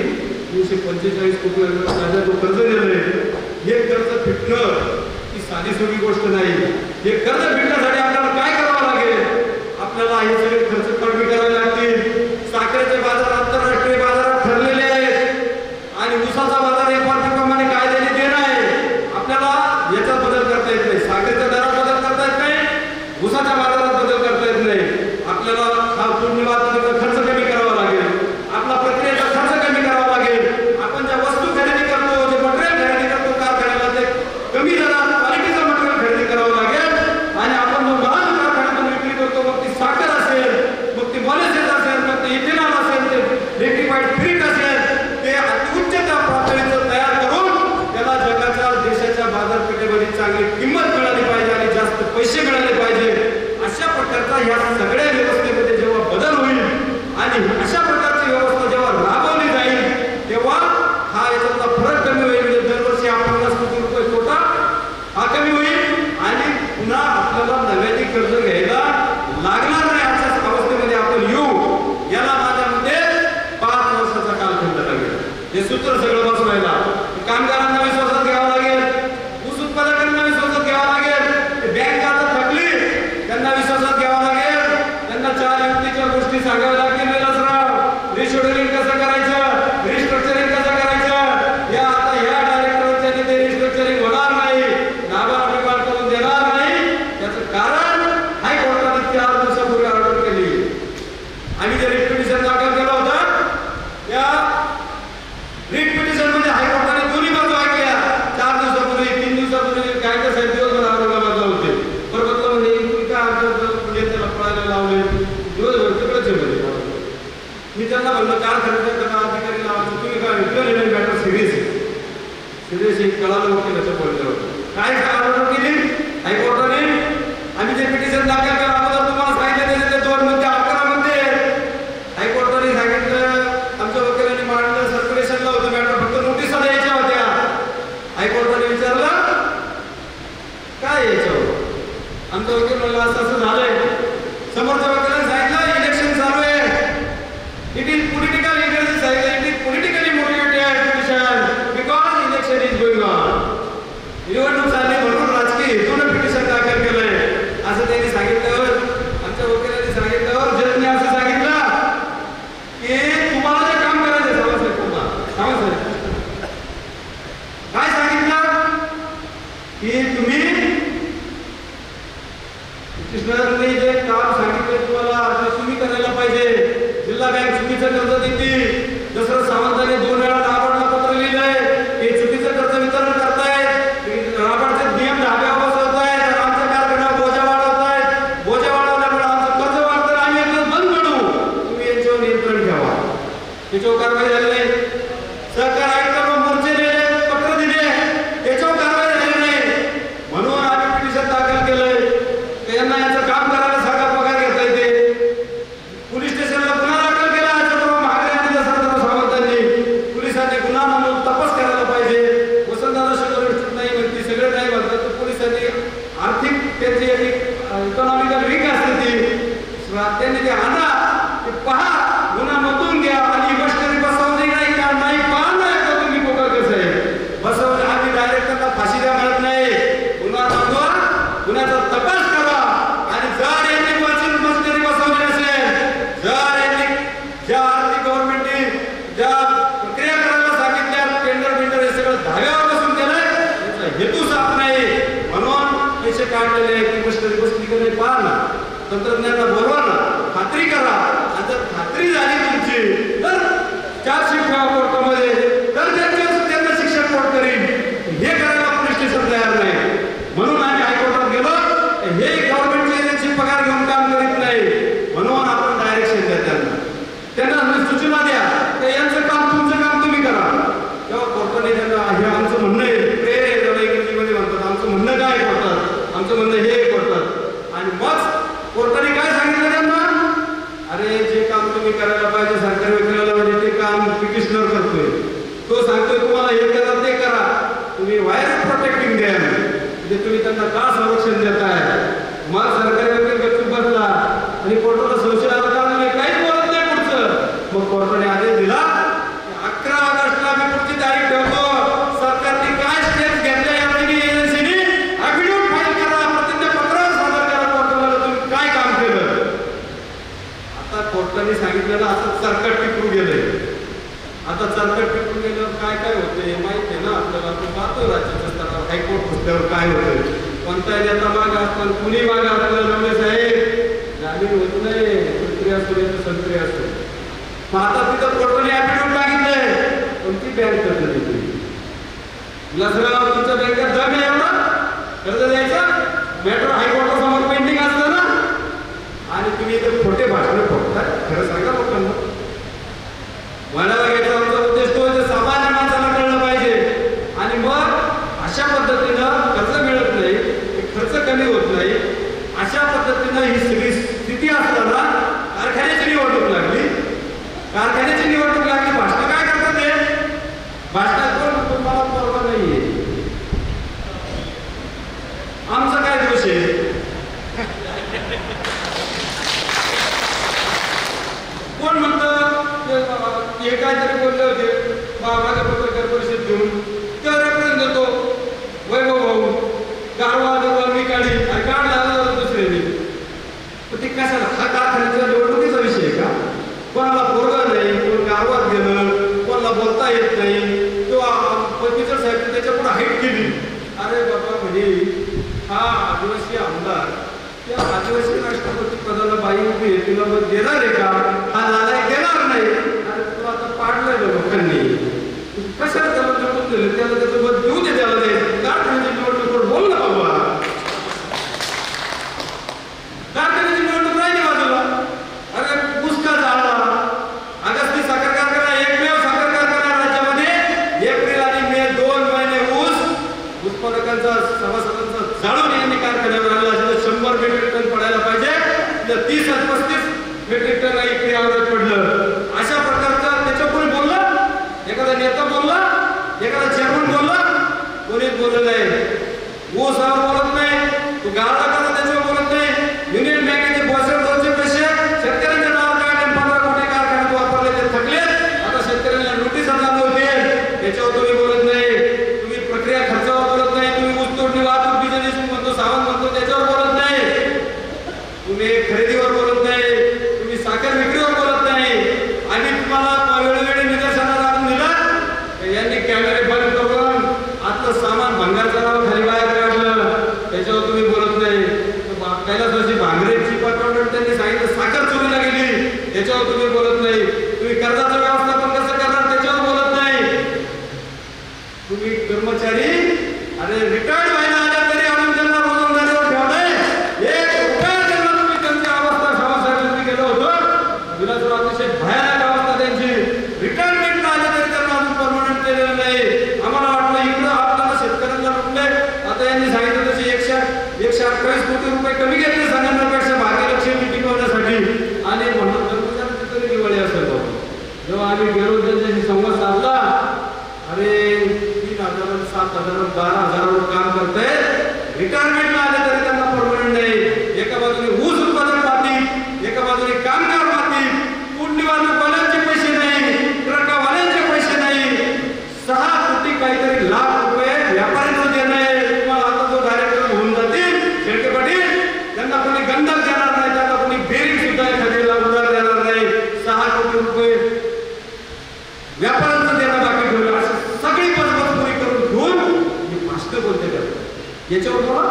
345 कोटी रुपये कर्ज दिलंय हे कर्ज फिटणं ही साधी सोपी गोष्ट नाही हे कर्ज फिटण्यासाठी आपल्याला काय करावं लागेल आपल्याला हे सगळे खर्च कमी करावे लागतील साखरेचे बाजार आंतरराष्ट्रीय बाजारात ठरलेले आहेत आणि ऊसाचा बाजार एफआरपी प्रमाणे कायद्याने देणं आहे आपल्याला याचा बदल करता येत नाही साखरेच्या दरात बदल करता येत नाही ऊसाच्या बाजारात बदल करता येत नाही आपल्याला हा पूर्णिमाचा खर्च कमी करावा लागेल आपला प्रक्रियेचा खर्च कमी करावा लागेल आपण ज्या वस्तू खरेदी करतो जे मटेरियल खरेदी करतो कारखान्याला ते कमी दरात क्वालिटीचं मटेरियल खरेदी करावं लागेल आणि आपण जो माल कारखान्यातून विक्री करतो मग ती साखर असेल मग ती मॉलिसेस असेल मग ते इथेनॉल असेल ते रेक्टिफाईड फ्रीट असेल ते अत्युच्च पातळीचं तयार करून त्याला जगाच्या देशाच्या बाजारपेठेमध्ये चांगली किंमत मिळाली पाहिजे आणि जास्त पैसे मिळाले पाहिजे अशा प्रकारचा या सगळ्या व्यवस्थेमध्ये जेव्हा बदल होईल आणि अशा प्रकारची व्यवस्था जेव्हा राबवली जाईल तेव्हा हा याचा फरक कमी होईल म्हणजे दरवर्षी 50 कोटी रुपये तोटा हा कमी होईल आणि पुन्हा आपल्याला नव्याने कर्ज घ्यायला लागणार नाही अशा अवस्थेमध्ये आपण येऊ याला माझ्या मते 5 वर्षाचा कालखंड लागेल हे सूत्र सगळं बसवायला कामगारांना विश्वासात घ्यावं लागेल ऊस उत्पादकांना विश्वासात घ्यावं लागेल बँक आता थकली त्यांना विश्वासात घ्यावं लागेल त्यांना 4 युक्तीच्या गोष्टी सांगाव्या लागतील विलासराव रिशेड्युलिंग कसं करायचं रिस्ट्रक्चरिंग कसं करायचं या आता ह्या डायरेक्टरच्या ते रिस्ट्रक्चरिंग होणार नाही नाबार्ड विभाग करून देणार नाही त्याचं कारण हायकोर्टाने 4 दिवसापूर्वी ऑर्डर केली आम्ही जे रिट पिटिशन दाखल केलं होतं त्या रिट पिटिशन मध्ये हायकोर्टाने दोन्ही बाजू ऐकल्या 4 दिवसापूर्वी 3 दिवसापूर्वी काय तर साहेब दिवसभर औरंगाबादला होते परबतला म्हणजे तुम्ही काय आमच्या म्हणजे त्याला पळायला लावले दिवसभर तिकडेच आहे मी त्यांना म्हणलं कारखान्याच्या त्यांना अधिकारी लावायचं तुम्ही काय विकलं मॅटर सिरियस एक कळालं वकिलाच्या बोलण्यावर काय ऑर्डर केली हायकोर्टाने आम्ही जे पिटिशन दाखल केलं अगोदर तुम्हाला सांगितलं त्याचे 2 मुद्दे 11 मुद्दे हायकोर्टाने सांगितलं आमच्या वकिलांनी मांडलं सर्क्युलेशनला होतं मॅटर फक्त नोटिसा द्यायच्या होत्या हायकोर्टाने विचारलं काय याच्यावर आमचा वकील म्हणला असं झालंय समोरच्या वकिलांनी सांगितलं इलेक्शन चालू आहे it is political it is politically motivated petition because election is going on निवडणूक झाली म्हणून राजकीय हेतूने पिटिशन दाखल केलंय असं त्यांनी सांगितल्यावर आमच्या वकिलांनी सांगितल्यावर जजने असं सांगितलं की तुम्हाला जे काम करायचं सभासद काय सांगितलं की तुम्ही कृष्णाने जे काम सांगितलं तुम्हाला ते तुम्ही करायला पाहिजे जिल्हा बँक चुकीचं कर्ज देते दसरा सावंतांनी 2 वेळा नाबार्डला पत्र लिहिलंय हे चुकीचं कर्ज वितरण करतायत नाबार्डचे नियम धाब्यावर बसवतायत आमच्या कारखान्यावर बोजा वाढवतायत बोजा वाढवल्यामुळे आमचं कर्ज वाढतं आम्ही एकदा बंद पडू तुम्ही यांच्यावर नियंत्रण ठेवा त्याच्यावर कारवाई झाली नाही सहकार आयुक्तांना मोर्चे दिले पत्र दिले त्याच्यावर कारवाई झाली नाही म्हणून आम्ही पिटिशन दाखल केलंय यांना याचं काम करायला सांगा पगार घेता येते पोलीस स्टेशनला गुन्हा दाखल केला याच्याबरोबर महागाई दसरा सावंतांनी पोलिसांनी गुन्हा नोंदवून तपास करायला पाहिजे वसंतदादा शुगर नाही म्हणते सगळे नाही म्हणतात तर पोलिसांनी आर्थिक त्यांची इकॉनॉमिकल वीक असते ती त्यांनी ते आणा ते पहा गुन्हा नोंदवून घ्या आणि मस्टरी बसवली नाही का नाही पहा ना तुम्ही पोका कसं आहे बसवलं आम्ही डायरेक्ट त्यांना फाशी द्या म्हणत नाही गुन्हा नोंदवा गुन्ह्याचा तपास करा आणि जर यांनी वाचून मस्टरी बसवली असेल जर यांनी ज्या आर्थिक गव्हर्नमेंटने ज्या प्रक्रिया करायला सांगितल्या टेंडर हे सगळं धाब्यावर बसून केलंय त्याचा हेतू साफ नाही म्हणून पैसे काढलेले की मस्टरी बसली की नाही पहा ना तंत्रज्ञानाला बोलवा ना खात्री करा आणि जर खात्री झाली तुमची तर चार्जशीट ठेवा कोर्टामध्ये तर त्यांना शिक्षा कोर्ट करीन हे करायला पोलीस स्टेशन तयार नाही म्हणून आम्ही हायकोर्टात गेलो हे गव्हर्नमेंटचे एजन्सी पगार घेऊन काम करीत नाही म्हणून आपण डायरेक्शन द्या त्यांना सूचना द्या की यांचं काम तुमचं काम तुम्ही करा तेव्हा कोर्टाने त्यांना हे आमचं म्हणणं आहे इंग्रजीमध्ये म्हणतात आमचं म्हणणं काय करतात आमचं म्हणणं हे करतात त्यांना का संरक्षण देत आहे? मग सरकारी वकील गपचूप बसला आणि कोर्टाला संशय आला कारण मी काहीच बोलत नाही पुढचं. मग कोर्टाने आदेश दिला 11 ऑगस्टला मी पुढची तारीख ठेवतो. सरकारने काय स्टेप्स घेतल्या यासाठी एजन्सीने ॲफिडेव्हिट फाईल करा, प्रतिज्ञापत्र सादर करा कोर्टाला तुम्ही काय काम केलं. आता कोर्टाने सांगितलेलं असं सरकार टिकून गेलंय. आता सरकार टिकून गेल्यावर काय काय होतं हे माहिती आहे ना आपल्याला. आपण पाहतो राज्याच्या स्तरावर हायकोर्ट पुस्तकावर काय होतं. कोणता नेता मागे असतात, कुणी मागे असतात. रमणे साहेब जामीन होत नाही, संत्री असतो नाही तर संत्री असतो. मग आता तिथं कोर्टाने ॲफिडेव्हिट मागितलंय, कोणती बँक कर्ज देते? विलासराव तुमच्या बँकेत जमीन आहे एवढा कर्ज द्यायचं? मेट्रो हायकोर्टासमोर पेंडिंग असतं ना. आणि तुम्ही इथं खोटे भाषण ठोकताय. खरं सांगा लोकांना. म्हणायला घ्यायचा आमचा उद्देश तो सामान्य माणसाला कळलं पाहिजे. आणि मग अशा पद्धतीनं कर्ज मिळत नाही, खर्च कमी होत नाही. अशा पद्धतीनं ही सगळी स्थिती असताना कारखान्याची निवडणूक लागली. कारखान्याची निवडणूक लागली. भाषण काय करतात ते? भाषणात कोण तुम्हाला परवा नाहीये. आमचा काय दोष आहे? कोण म्हणतं हे काहीतरी बोलले होते माझ्या पत्रकार परिषद घेऊन ते रेफरन्स देतो वैभव भाऊ गारवा मी काढी काढला दुसऱ्याने. ते कशाला? हा कारखान्याच्या निवडणुकीचा विषय आहे का? कोणाला पोरगा नाही, कोण गारवात गेलं, कोणाला बोलता येत नाही. तो फर्निचर साहेब त्याच्या पुढे हाईट केली. अरे बाबा म्हणे हा आदिवासी आमदार त्या आदिवासी राष्ट्रपती पदाला बाई उभी आहे, तुला मग देणार आहे का? हा नालायक देणार नाही. अरे तुला आता पाडलंय लोकांनी, कशाला त्याला निवडून दिलं? त्याला त्याचं मत देऊ दे. त्याला द्यायचं कारखान्याची निवडणूक बोल ना बाबा. कारखान्याची निवडणूक राहिली बाजूला. अरे पुष्कळ झाला. अगस्ती साखर कारखाना एकमेव साखर कारखाना राज्यामध्ये एप्रिल आणि मे 2 महिने ऊस उत्पादकांचा सभासदांचा जाळून यांनी कारखान्यावर आणला. 100 मेट्रिक टन पडायला पाहिजे, 30-35 मेट्रिक टन इकडे आवडत पडलं. अशा प्रकारचं त्याच्या कोणी बोललं? एखादा नेता बोलला? एखादा चेअरमन बोलला? कोणीच बोललं नाही. ऊसावर बोलत नाही, तू गाळा करा त्याच्यावर बोलत नाही. युनियन बँकेचे 62 पैसे शेतकऱ्यांच्या नावावर काढले. 15 कोटी कारखान्यात वापरले, ते थकले. आता शेतकऱ्यांना नोटीस चालू होते, त्याच्यावर तुम्ही बोलत नाही. तुम्ही प्रक्रिया खर्चावर बोलत नाही. तुम्ही ऊस तोडणी वाहतूक बिजनेस म्हणतो, सावंत म्हणतो, त्याच्यावर बोलत नाही. तुम्ही खरेदीवर बोलत नाही. तुम्ही साखर विक्रीवर बोलत नाही. आणि तुम्हाला वेळोवेळी निदर्शनाला आणून दिलं यांनी कॅमेरे बंद करून आतलं सामान भंगारच्या नावावर खाली बाहेर काढलं, त्याच्यावर तुम्ही बोलत नाही. कैलासवासी भांगरेची पटवून त्यांनी सांगितलं साखर चोरीला गेली, त्याच्यावर तुम्ही बोलत नाही. तुम्ही कर्जाचं व्यवस्थापन कसं करणार त्याच्यावर बोलत नाही. तुम्ही कर्मचारी अरे रिटायर्ड व्हायला आल्या तरी आणून त्यांना रोजंदारीवर ठेवलंय. 1 रुपया त्यांना तुम्ही त्यांची अवस्था साहेबांनी केलं होतं. विलासराव अतिशय भयानक अवस्था त्यांची. रिटायरमेंटला आले तरी त्यांना अजून परमनंट केलेलं नाही. आम्हाला वाटलं इकडं आपल्याला शेतकऱ्यांना रुपले. आता यांनी सांगितलं तसे 128 कोटी रुपये कमी घेतले सगळ्यांपेक्षा भाग्यलक्ष्मी टिकवण्यासाठी. आणि म्हणून कर्मचाऱ्यांची तरी दिवाळी असेल. जेव्हा आम्ही गेलो त्यांच्याशी संवाद साधला, अरे 3,000, 7,000, 12,000 काम करते. रिटायरमेंटला आले तरी त्यांना परमनंट नाही. एका बाजूने ऊस उत्पादन माती, एका बाजूने कामगार माती, पुण्यवाल्यांचे पैसे नाही, ट्रकवाल्यांचे पैसे नाही. 6 कोटी काहीतरी लाख रुपये व्यापाऱ्यांचं देणं आहे. तुम्हाला आता जो डायरेक्टर होऊन जातील शेळके पाटील, त्यांना कोणी गंधक देणार नाही, त्यांना कोणी बेरिंग सुद्धा एखाद्याला उधार देणार नाही. 6 कोटी रुपये व्यापाऱ्यांचं देणं बाकी ठेवलं. असं सगळी पुरी करून घेऊन मी भाषण बोलते करतो. याच्यावर बोला.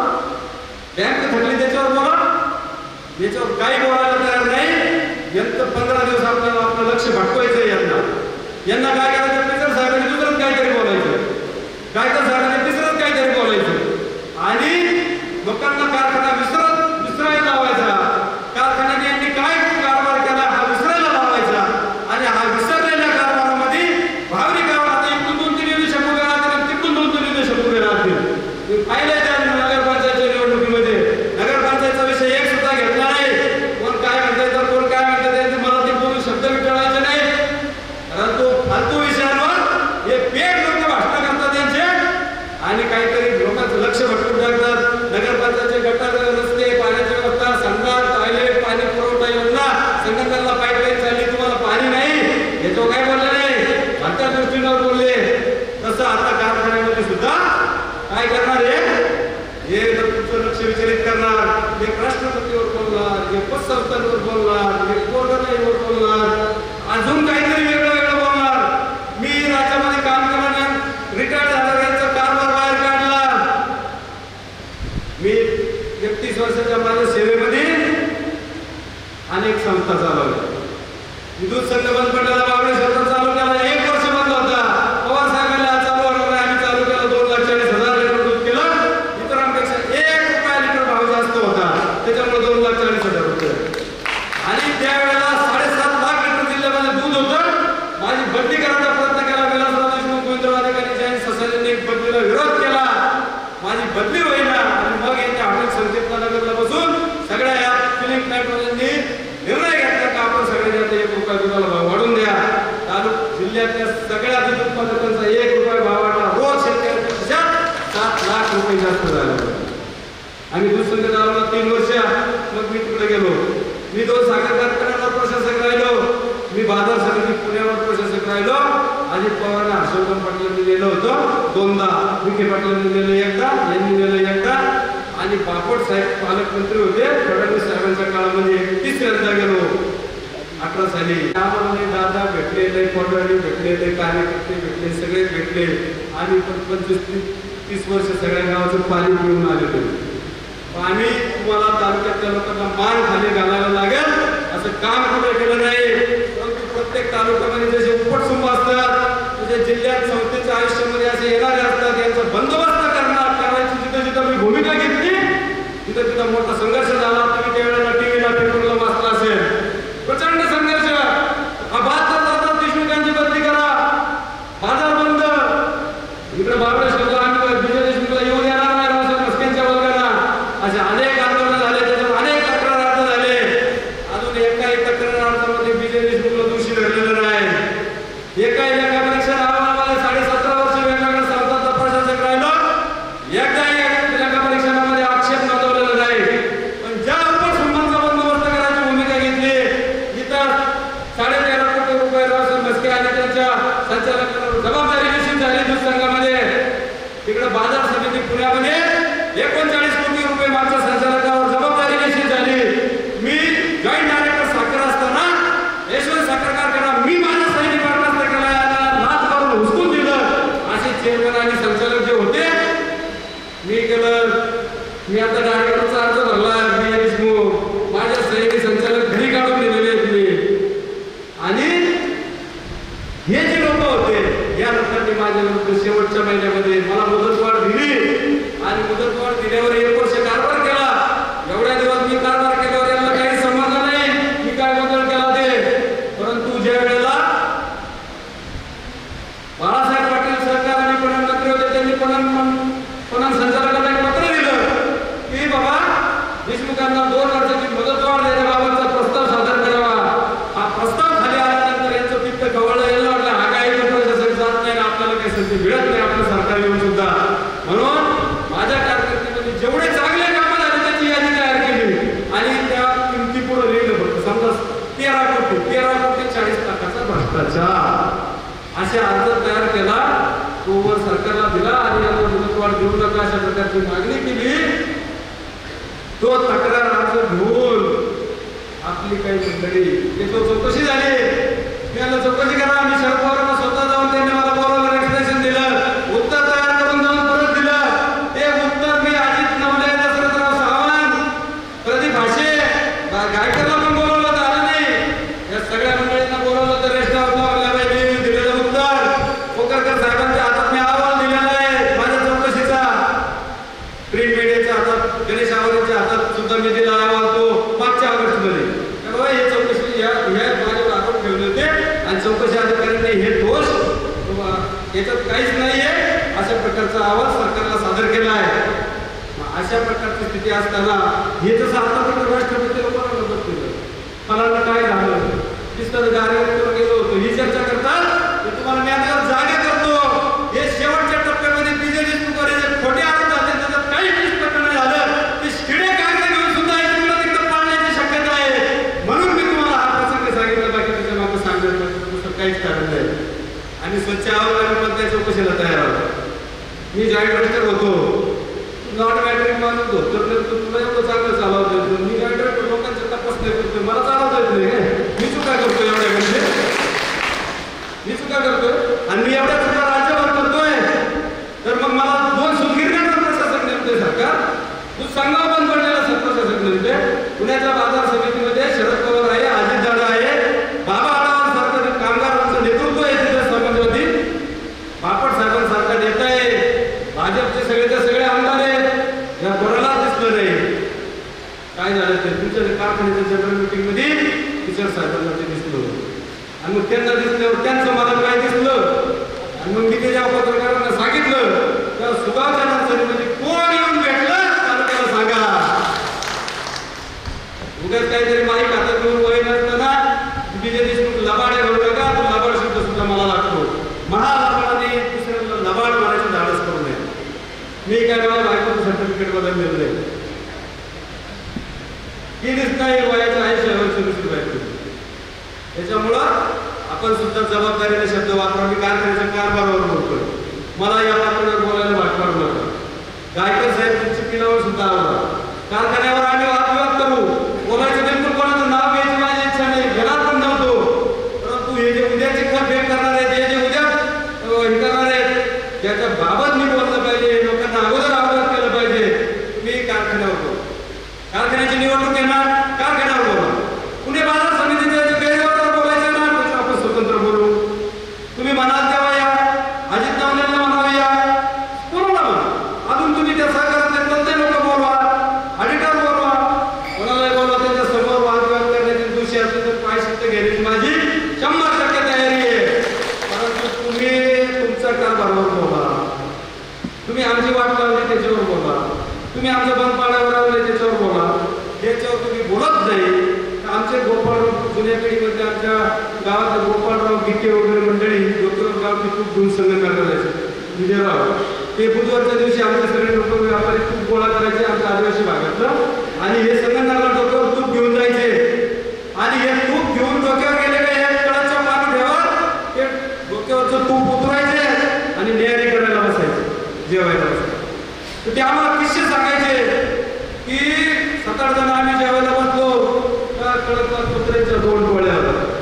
बँक थकली त्याच्यावर बोला. याच्यावर काही बोलायला तयार नाही. यांचं 15 दिवस आपलं लक्ष भटकवायचं. यांना काय करायचं? टीचर साहेबांनी दुसरंच काहीतरी बोलायचं, गायकर साहेबांनी तिसरंच काहीतरी बोलायचं. आणि लोकांना कारखाना विसरायला लावायचा. कारखान्याने यांनी काय कारभार केला हा विसरायला लावायचा. आणि हा विसरलेल्या कारभारामध्ये भावरी गावात इकडून 2-3 निदर्शक उभे राहतील, तिकडून 2-3 निदर्शक उभे राहतील. पाहिलं त्या नगरपंचायतच्या निवडणुकीमध्ये नगरपंचायतचा विषय एक सुद्धा घेतला नाही. कोण काय म्हणताय तर कोण काय म्हणतात त्यांचे मराठी बोलून शब्द विटाळायचे नाही. परंतु फालतू विषयांवर हे पेट लोक भाषण करतात त्यांचे आणि काहीतरी लोकांचं लक्ष भटकून टाकतात. बोलले तसं आता कारखान्यामध्ये सुद्धा काय करणार आहे? एक तुमचं लक्ष विचलित करणार, एक राष्ट्रपतीवर बोलणार, एक पतसंस्थांवर बोलणार, एक कोर्टावर बोलणार, अजून काहीतरी वेगळं वेगळं बोलणार. मी राज्यामध्ये काम केल्यानंतर रिटायर झाल्याचा कारभार बाहेर काढला. मी 31 वर्षाच्या माझ्या सेवेमध्ये अनेक संस्था चालवल्या. दूध संघ बंद पडलेला बाबळे स्वतः चालू केला, 1 वर्ष बंद होता. पवार साहेबांना चालू होणार आम्ही चालू केला, 2,40,000 लिटर दूध केलं. इतरांपेक्षा 1 रुपया लिटर भाव जास्त होता, त्याच्यामुळे 2,40,000 रुपये. आणि त्यावेळेला 7.5 लाख लिटर जिल्ह्यामध्ये दूध होतं. माझी बदली करायचा प्रयत्न केला. विलासराव देशमुख गोविंदराव जैन ससाने बदलीला विरोध केला. माझी बदली होईना आणि मग यांच्या हॉटेल संकेतला नगरला बसून सगळ्या या फिलिंग प्लॅटवाल्यांनी निर्णय घेतला की आपण सगळ्यांना 1 रुपया दुधाला भाव वाढून द्या. जिल्ह्यातल्या सगळ्या दूध उत्पादकांचा 1 रुपया भाव वाढला. रोज शेतकऱ्यांच्या खिशात 7 लाख रुपये जास्त झाले. आम्ही दूध संघ चालवला 3 वर्ष. मग मी तिकडे गेलो. मी 2 साखर कारखान्यावर प्रशासक राहिलो. मी बाजार समिती पुण्यावर प्रशासक राहिलो. अजित पवारांना हर्षवर्धन पाटलांनी नेलं होतं 2दा, विखे पाटलांनी नेलं एकदा, यांनी नेलं एकदा, आणि बापट साहेब पालकमंत्री होते. फडणवीस साहेबांच्या काळामध्ये 3ऱ्यांदा गेलो 18 साली. त्यामध्ये दादा भेटले, लय कोरडाडी भेटले, लय कार्यकर्ते भेटले, सगळे भेटले. आम्ही पण 25-30 वर्ष सगळ्या गावाचं पाणी पिऊन आलेलो. आम्ही तुम्हाला तालुक्यातल्या लोकांना मान खाली घालायला लागेल असं काम कुठे केलं नाही. परंतु प्रत्येक तालुक्यामध्ये जसे उपटसुंब असतात, तसे जिल्ह्यात संस्थेच्या आयुष्यामध्ये असे येणारे असतात. यांचा बंदोबस्त करणार करायची जिथं जिथं मी भूमिका घेतली तिथं तिथं मोठा संघर्ष झाला. तुम्ही त्यावेळेला टीव्हीला पेपरला वाचला असेल. प्रचंड संघर्ष. बहात्तर देशमुखांची बदली करा, बाजार बंद. इकडे बाबळे शब्द आम्ही विजय देशमुखला येऊन येणार नाही रावसाहेब मस्केंच्या वर्गाला. असे अनेक आंदोलन झाले, त्याच्यात अनेक तक्रार अर्ज झाले. अजून एकाही तक्रार अर्जामध्ये विजय देशमुखला दोषी धरलेलं नाही. एका परीक्षा अहवालामध्ये 17.5 वर्ष वेगवेगळ्या संस्थांचा प्रशासक राहिलो. एकाही एका परीक्षणामध्ये आक्षेप नोंदवलेला नाही. पण ज्या उपसंघांचा बंदोबस्त करायची भूमिका घेतली, इथं 13.5 कोटी रुपये रावसाहेब मस्के आणि त्यांच्या संचालकांवर जबाबदारी निश्चित झाली दूध संघामध्ये. तिकडे बाजार समिती पुण्यामध्ये 39 कोटी रुपये मागच्या संचालकावर जबाबदारी निश्चित झाली. मी जॉईंट डायरेक्टर साखर असताना यशवंत साखर कारखाना मी माझ्या सैनिक बरखास्त केला, लाच करून हुसकून दिलं. असे चेअरमन आणि संचालक जे होते, मी केलं. मी आता डायरेक्टरचा अर्ज भरला. देशमुख माझ्या सैनिक संचालक घरी काढून दिलेले आहेत मी. आणि हे जे लोक होते या लोकांनी माझ्या विरुद्ध शेवटच्या महिन्यामध्ये मला मुदतवाढ दिली. आणि मुदतवाढ दिल्यावर 1 वर्ष कारभार केला. एवढ्या दिवस मी कारभार केल्यावर यांना काही समजलं नाही मी काय बदल केला ते. परंतु ज्या वेळेला बाळासाहेब पाटील सरकार आणि पणन मंत्री होते, त्यांनी पणन संचालकांना एक पत्र दिलं की बाबा देशमुखांना 2 वर्षाची मुदतवाढ देण्याबाबतचा प्रस्ताव सादर करावा. हा प्रस्ताव खाली आल्यानंतर यांचं पित्त खवळलं. यायला वाटलं हा काही प्रशासक जात नाही, आपल्याला काही संधी मिळत नाही आपलं सरकार येऊन सुद्धा. म्हणून माझ्या कारकिर्दीमध्ये जेवढे चांगले कामं झाले त्याची यादी तयार केली आणि त्या किमती पुढे लिहिलं. फक्त समजा 13 कोटी 40 लाखाचा भ्रष्टाचार असे अर्ज तयार केला. तो वर सरकारला दिला आणि याला मुदतवाढ देऊ नका अशा प्रकारची मागणी केली. तो तक्रार अर्ज घेऊन आपली काही मंडळी तो चौकशी झाली. त्याला चौकशी करा. आम्ही शरद पवारांना स्वतः जाऊन त्यांनी मला बोलावलं, एक्सप्लेनेशन दिलं, उत्तर तयार करून जाऊन परत दिलं. ते उत्तर मी अजित नवले, दशरथराव सावंत, प्रदीप भाषे, गायकरला पण बोलवलं, झालं नाही. या सगळ्या मंडळींना बोलवलं तर रेस्ट हाऊसला दिलेलं उत्तर. कोकरकर साहेबांच्या हातात मी अहवाल दिलेला आहे माझ्या चौकशीचा. प्रिंट मीडियाच्या हातात, गणेश आवरेच्या हातात सुद्धा मी दिला अहवाल. तो मागच्या ऑगस्टमध्ये हे चौकशी माझ्यावर आरोप ठेवले होते आणि चौकशी अधिकाऱ्यांनी हे दोष याच्यात काहीच नाहीये अशा प्रकारचा अहवाल सरकारला सादर केला आहे. अशा प्रकारची स्थिती असताना हे जसं आता राष्ट्रपती लोकांना मदत केलं, मला काय झालं दिसतं गाडीवर गेलो होतो ही चर्चा करतात. तुम्हाला मी आता जागे करतो. हे शेवटच्या टप्प्यामध्ये विजय देशमुख खोटे आरोप झाले, त्याच्यात काही निष्पन्न नाही झालं. ते शिडे कागद घेऊन सुद्धा तिकडे पाळण्याची शक्यता आहे. म्हणून मी तुम्हाला हा प्रसंग सांगितलं. बाकी त्याच्या मागे सांगण्याचं काहीच कारण नाही. आणि स्वच्छ अहवाल त्या चौकशीला तयार आहोत. मी जॉईंट डायरेक्टर होतो, नॉन मॅट्रिक माणूस होतो, तर तुला एवढं चांगलं चालवता येतो. मी जॉईंट डायरेक्टर लोकांचा तपास नाही करतोय, मला चालवता येत नाही काय? मी चुका करतोय एवढ्या म्हणजे मी चुका करतोय आणि मी एवढ्या चुका राज्यभर करतोय. तर मग मला 2 सुदगिरण्यांवर प्रशासक नेमतोय सरकार. तू संघाव बंद पडलेला प्रशासक नेमते. पुण्याच्या बाजार समितीमध्ये शरद पवार आहे, अजितदादा आहे, बाबा आढावा सरकार कामगारांचं नेतृत्व आहे तिथे समाजवादी. बापट साहेबांसारखा नेता आहे, भाजपचे सगळेच्या सगळे आमदार आहेत, या कोणाला दिसलं नाही. काय झालं ते तुमच्या कारखान्याच्या जनरल मीटिंग मध्ये किशोर साहेबांना ते दिसलं आणि मग त्यांना दिसल्यावर त्यांचं मला काय दिसलं आणि मग मी त्याच्या पत्रकारांना सांगितलं त्या सुगावच्या नर्सरीमध्ये कोण येऊन भेटलं तालुक्याला सांगा. उगाच काहीतरी माहीत हातात घेऊन वय नसताना विजय देशमुख लबाड घालू नका. तो लबाड शब्द सुद्धा मला लागतो. महालबाडाने दुसऱ्याला लबाड मारायचं धाडस करू नये. मी काय मला बायकोचं सर्टिफिकेट बदललेलं नाही. ही दिसत नाही वयाच्या 80 वर्ष बायको. त्याच्यामुळं आपण सुद्धा जबाबदारीने शब्द वापरा. मी कारखान्याच्या कारभारावर बोलतोय, मला या पातळीवर बोलायला भाग पाडू नका. गायकर साहेब तुमच्या पिलावर सुद्धा आवडा. कारखान्यावर आम्ही वादविवाद करू, बोलायचं बिलकुल कोणाचं नाव घ्यायची माझी इच्छा नाही, घेणार पण नव्हतो. परंतु हे जे उद्याचे फेक करणार आहेत, हे जे उद्या हे करणार आहेत, त्याच्या बाबत मी बोललं पाहिजे, लोकांना अगोदर अवगत केलं पाहिजे. मी कारखान्यावर बोलतो, कारखान्याची निवडणूक येणार, कारखान्यावर बोला. पुणे बाजार समितीच्या गैरव्यवहारावर बोलायचं ना, त्याचं आपण स्वतंत्र बोलू. तुम्ही म्हणाल तेव्हा या, अजित दादांना म्हणावं या, कोणाला म्हणा. अजून तुम्ही त्या सहकारातले तज्ञ लोक बोलवा, ऑडिटर बोलवा, कोणालाही बोलवा. त्यांच्या समोर वादविवाद करण्याचे दोषी असले तर प्रायश्चित्त घेण्याची माझी 100% तयारी आहे. परंतु तुम्ही तुमच्या कारभारावर बोला, तुम्ही आमची वाट लावली त्याच्यावर बोला, तुम्ही आमचं बंद पाड्यावर आले त्याच्यावर बोला. त्याच्यावर तुम्ही बोलत नाही. आमचे गोपाळराव जुन्या पिढीमध्ये आमच्या गावात गोपाळराव गिके वगैरे मंडळी डोक्यावर गावची खूप घेऊन संघ करायचे. विजयराव ते बुधवारच्या दिवशी आमचे सगळे लोक व्यापारी खूप गोळा करायचे आमच्या आदिवासी भागातलं आणि हे संघटनाला डोक्यावर तूप घेऊन जायचे आणि हे तूप घेऊन डोक्यावर गेले का एक कळाच्या पाणी ठेवा ते डोक्यावरचं तूप उतरायचे आणि न्यारी करायला बसायचे, जेवायला बसायचे. तर ते आम्हाला किस्से सांगायचे की 7-8 जण आम्ही जेवायला बसलो, कळत कुत्र्याच्या 2 टोळ्या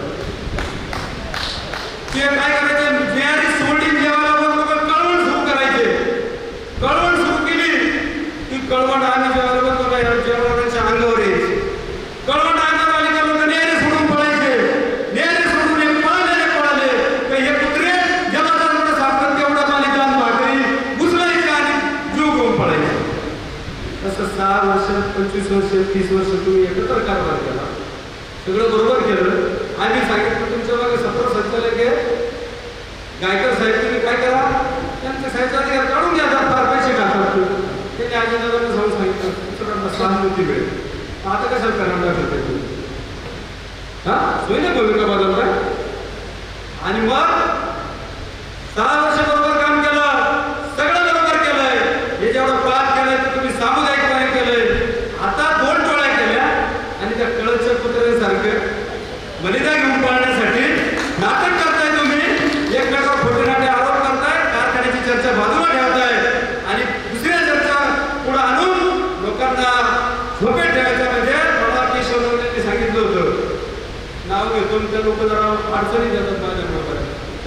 ते काय करायचे, न्यारी सोडली जेवायला बसलो तर कळवण सुरू करायचे. कळवण सुरू केली ती कळवण आम्ही जेवायला बसलो का जेवणाच्या अंगावर यायची. कळवण अंगावर आली का लोक न्यारी सोडून पळायचे. न्यारी सोडून हे पळाले तर हे कुत्रे जेव्हा मोठं सापडत तेवढा मालिकान भाकरी घुसलायचे आणि जीव घेऊन पळायचे. तसं 6 वर्ष 25 वर्ष 30 वर्ष तुम्ही एकत्र कारभार केला, सगळं बरोबर केलं. आम्ही सांगितलं तुमच्या मागे 17 संचालक आहे, गायकर साहेब तुम्ही काय करा, त्यांच्या साहेबचा अधिकार काढून घ्या, फार पैसे घालतात. त्यांनी अजितदादांना जाऊन सांगितलं तुमच्याकडनं सहानुभूती मिळेल. आता कशाला करणार दाखवत तुम्ही सोयीने भूमिका बदलताय. आणि मग 6 वर्ष बरोबर काम केलं, सगळं बरोबर केलंय. हे जेवढं पाठ केलंय तर तुम्ही सामुदायिकपणे केलंय. आता 2 टोळ्या केल्या आणि त्या कळच्या कुत्र्यासारखं बलिदा घेऊन पाळण्यासाठी नाटक करताय तुम्ही. एकमेकावर खोटे नाटे आरोप करताय, कारखान्याची चर्चा बाजूला ठेवताय आणि दुसऱ्या चर्चा पुढे आणून लोकांना झोपे ठेवायच्या. म्हणजे मला केशवरावांनी सांगितलं होतं, नाव घेतो त्या लोक जरा अडचणी देतात माझ्या लोकांना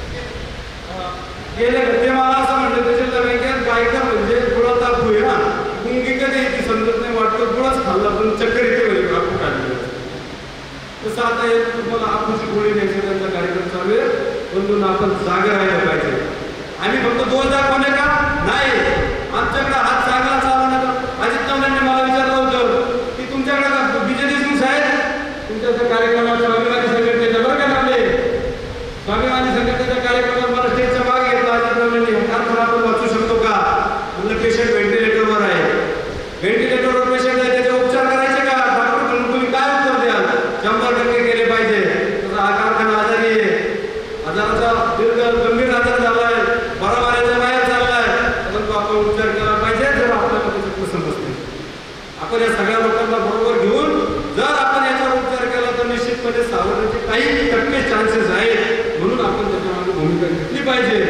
गेले ते मला असं म्हणलं त्याच्या बँकेत गायकर म्हणजे गुळा तापू आहे ना, मुंगी कधी ती समजत नाही, वाटतं गुळच खाल्ला पण चक्कर येते म्हणजे आपण काढली. तसं आता हे तुम्हाला आपूची गोळी द्यायची त्यांचा कार्यक्रम चालू आहे. म्हणून आपण जागा राहायला पाहिजे. आम्ही फक्त दोष दाखवणे का नाही, आमच्याकडे हात चांगला चालवण्याचा. अजित दादांनी मला विचारलं होतं की तुमच्याकडे विजय देशमुख साहेब तुमच्या त्या कार्यक्रमात स्वाभिमानी संघटनेच्या बरं का लागले, स्वाभिमानी संघटनेच्या कार्यक्रमात मला स्टेजच्या मागे घेतला. अजित दादांनी कारखाना आपण वाचू शकतो का म्हणलं, पेशंट व्हेंटिलेटरवर आहे. व्हेंटिलेटरवर पेशंट आहे, त्याचे उपचार करायचे का डॉक्टर म्हणून तुम्ही काय उत्तर द्याल? 100% केले पाहिजे. तसा हा कारखाना आजारी आहे, आजाराचा दीर्घ गंभीर आजार झालाय, बरोबराच्या बाहेर चाललाय, परंतु आपण उपचार केला पाहिजे. जर आपल्याला त्याच्यातलं समजते आपण या सगळ्या लोकांना बरोबर घेऊन जर आपण याच्यावर उपचार केला तर निश्चितपणे सावरण्याचे काही टक्के चान्सेस आहेत. म्हणून आपण त्याच्यामध्ये भूमिका घेतली पाहिजे.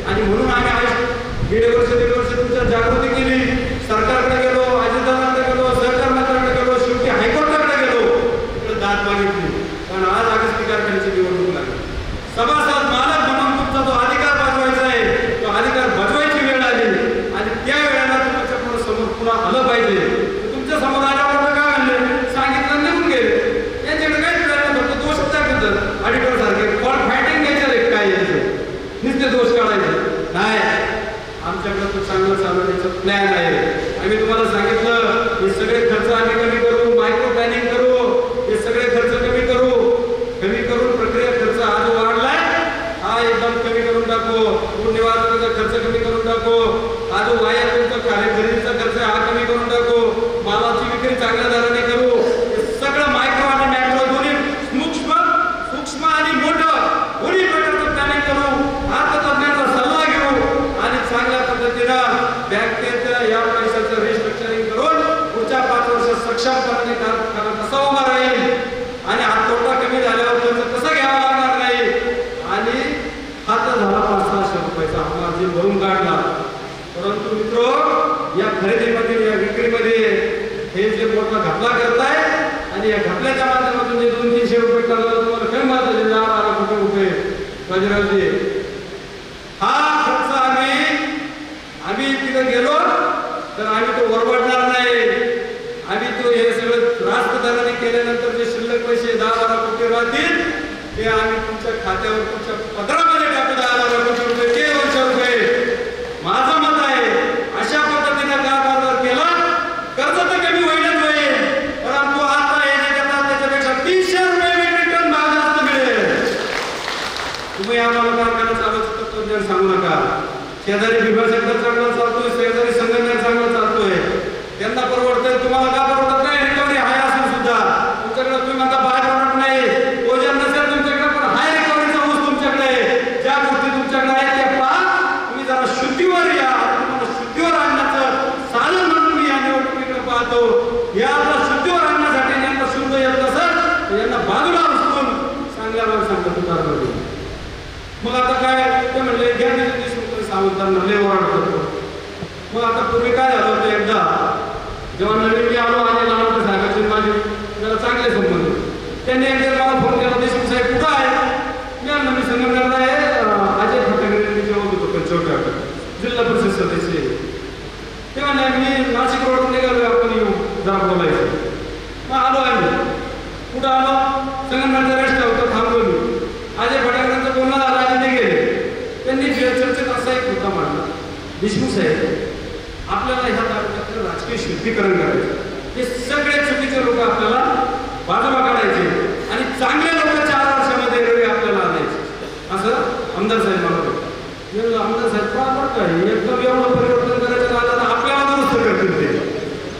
आणि म्हणून आम्ही आज दीड वर्ष तुमच्या जागृती केली, सरकारकडे गेलो, अजितदादांकडे गेलो, सहकार मंत्र्यांकडे गेलो, शेवटी हायकोर्टाकडे गेलो, तिकडे दाद मागितली. कारण आज आगस्ती कारखान्याची निवडणूक लागली. सभासद मालक म्हणून तुमचा जो अधिकार बजवायचा आहे तो अधिकार बजवायची वेळ आली आणि त्या वेळेला तुमच्या पुढे समोर पुन्हा आलं पाहिजे. तुमच्या समोर आल्यावर काय म्हणले, सांगितलं निघून गेले. यांच्याकडे काहीच वेळ फक्त दोष दाखवतात ऑडिटर सारखे. फॉल्ट फायटिंग घ्यायचं काय यायचं नुसते दोष काढायचे नाही. आमच्याकडे तो चांगलं चालवण्याचा प्लॅन आहे. आम्ही तुम्हाला सांगितलं हे सगळे खर्च आम्ही कमी करू, मायक्रो प्लॅनिंग करू, हे सगळे खर्च कमी करून प्रक्रिया खर्च हा जो वाढलाय हा एकदम कमी करून टाकू. निवारणाचा खर्च कमी करून टाकू. हा जो वाया तुमचा खरेदीचा खर्च हा कमी करून टाकू. मालाची विक्री चांगल्या दराने करू. हे सगळं मायक्रो आणि मॅक्रो दोन्ही सूक्ष्म आणि मोठं दोन्ही प्रकारचं प्लॅनिंग करू. हा तज्ञांचा सल्ला घेऊ आणि चांगल्या पद्धतीनं बँकेच्या या पैशाचं रिस्ट्रक्चरिंग करून पुढच्या 5 वर्षात सक्षमपणे कसा उभा राहील आणि हा तोटा कमी झाल्यावर कर्ज कसं घ्यावं लागणार नाही. आणि हा तर झाला 500-600 रुपयाचा मार्जिन भरून काढला. परंतु मित्रो या खरेदीमध्ये या विक्रीमध्ये हे जे मोठा घपला करताय आणि या घपल्याच्या माध्यमातून जे 200-300 रुपये काढला तुम्हाला काय माहिती आहे 10-12 कोटी रुपये बाजीरावजी हा खर्च आम्ही तिथे गेलो तर आम्ही तो वरवडणार नाही. आम्ही तो हे सगळं रास्त दराने केल्यानंतर जे शिल्लक पैसे 10-12 कोटी राहतील ते आम्ही तुमच्या खात्यावर तुमच्या पदरामध्ये टाकू. 10-12 कोटी रुपये ते 200 रुपये माझं मत आहे. अशा पद्धतीने कारभार केला कर्ज तर कमी होईलच होईल, परंतु आता येण्याच्या त्याच्यापेक्षा 300 रुपये मेट्रिक टन भाव जास्त मिळेल. तुम्ही आम्हाला कारखाना चालवायचं तत्त्वज्ञान सांगू नका. शेजारी बिभाग सेक्टर चांगला चालतोय, शेजारी संगणक चांगला चालतोय, त्यांना परवडतंय, तुम्हाला का परवडत नाही. रिकव्हरी हाय असून सुद्धा तुमच्याकडे तुम्ही म्हणता बाय प्रॉडक्ट नाही, ओजन नसेल तुमच्याकडे, पण हाय रिकव्हरीचा ऊस तुमच्याकडे. ज्या गोष्टी तुमच्याकडे आहेत त्या पहा. तुम्ही जरा शुद्धीवर या. तुम्हाला शुद्धीवर आणण्याचं साधन म्हणून मी या निवडणुकीकडे पाहतो. याला शुद्धीवर आणण्यासाठी यांना शुद्ध येत नसत यांना बाजूला उचलून चांगल्या वर सांगतात उतार. मग आता काय ते म्हणले घ्या सावंतांना लय ओरडतो. मग आता पूर्वी काय झालं होतं एकदा जेव्हा नवीन मी आलो आणि लहान साहेबांचे माझे जरा चांगले संबंध, त्यांनी एकदा मला फोन केला, देशमुख साहेब कुठं आहे. मी आलो मी संगमनेरला आहे. अजय फटाकडे जेवत होतो पंचवट्या जिल्हा परिषद सदस्य. ते म्हणले मी नाशिक रोडवर निघालो, आपण येऊ जरा बोलायचं. मग आलो आम्ही. कुठं आलो, संगमनेरचा रेस्ट होता, थांबलो मी. अजय फटाकड्यांचं बोलणं झालं आणि ते गेले. त्यांनी चर्चेत असा एक मुद्दा मांडला, देशमुख साहेब आपल्याला ह्या तालुक्यातलं राजकीय शुद्धीकरण करायचं. हे सगळे चुकीचे लोक आपल्याला बाजूला काढायचे आणि चांगले लोक 4 वर्षामध्ये रवी आपल्याला आणायचे, असं आमदार साहेब मला बोलतात. आमदार साहेब बरोबर काय एकदम एवढं परिवर्तन करायचं राहिलं तर आपल्याला दुरुस्त करतील ते.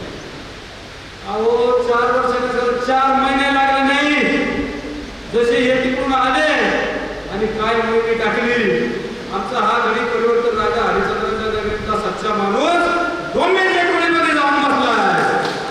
अहो 4 वर्षाने 4 महिने लागले नाही. जसे हे तिकडून आले आणि काय मोहिनी टाकली. आमचा हा गरीब परिवर्तन राजा हरिश्चंद्राच्या नगरीतला सच्चा माणूस 2 महिने कोणीमध्ये जाऊन बसलाय.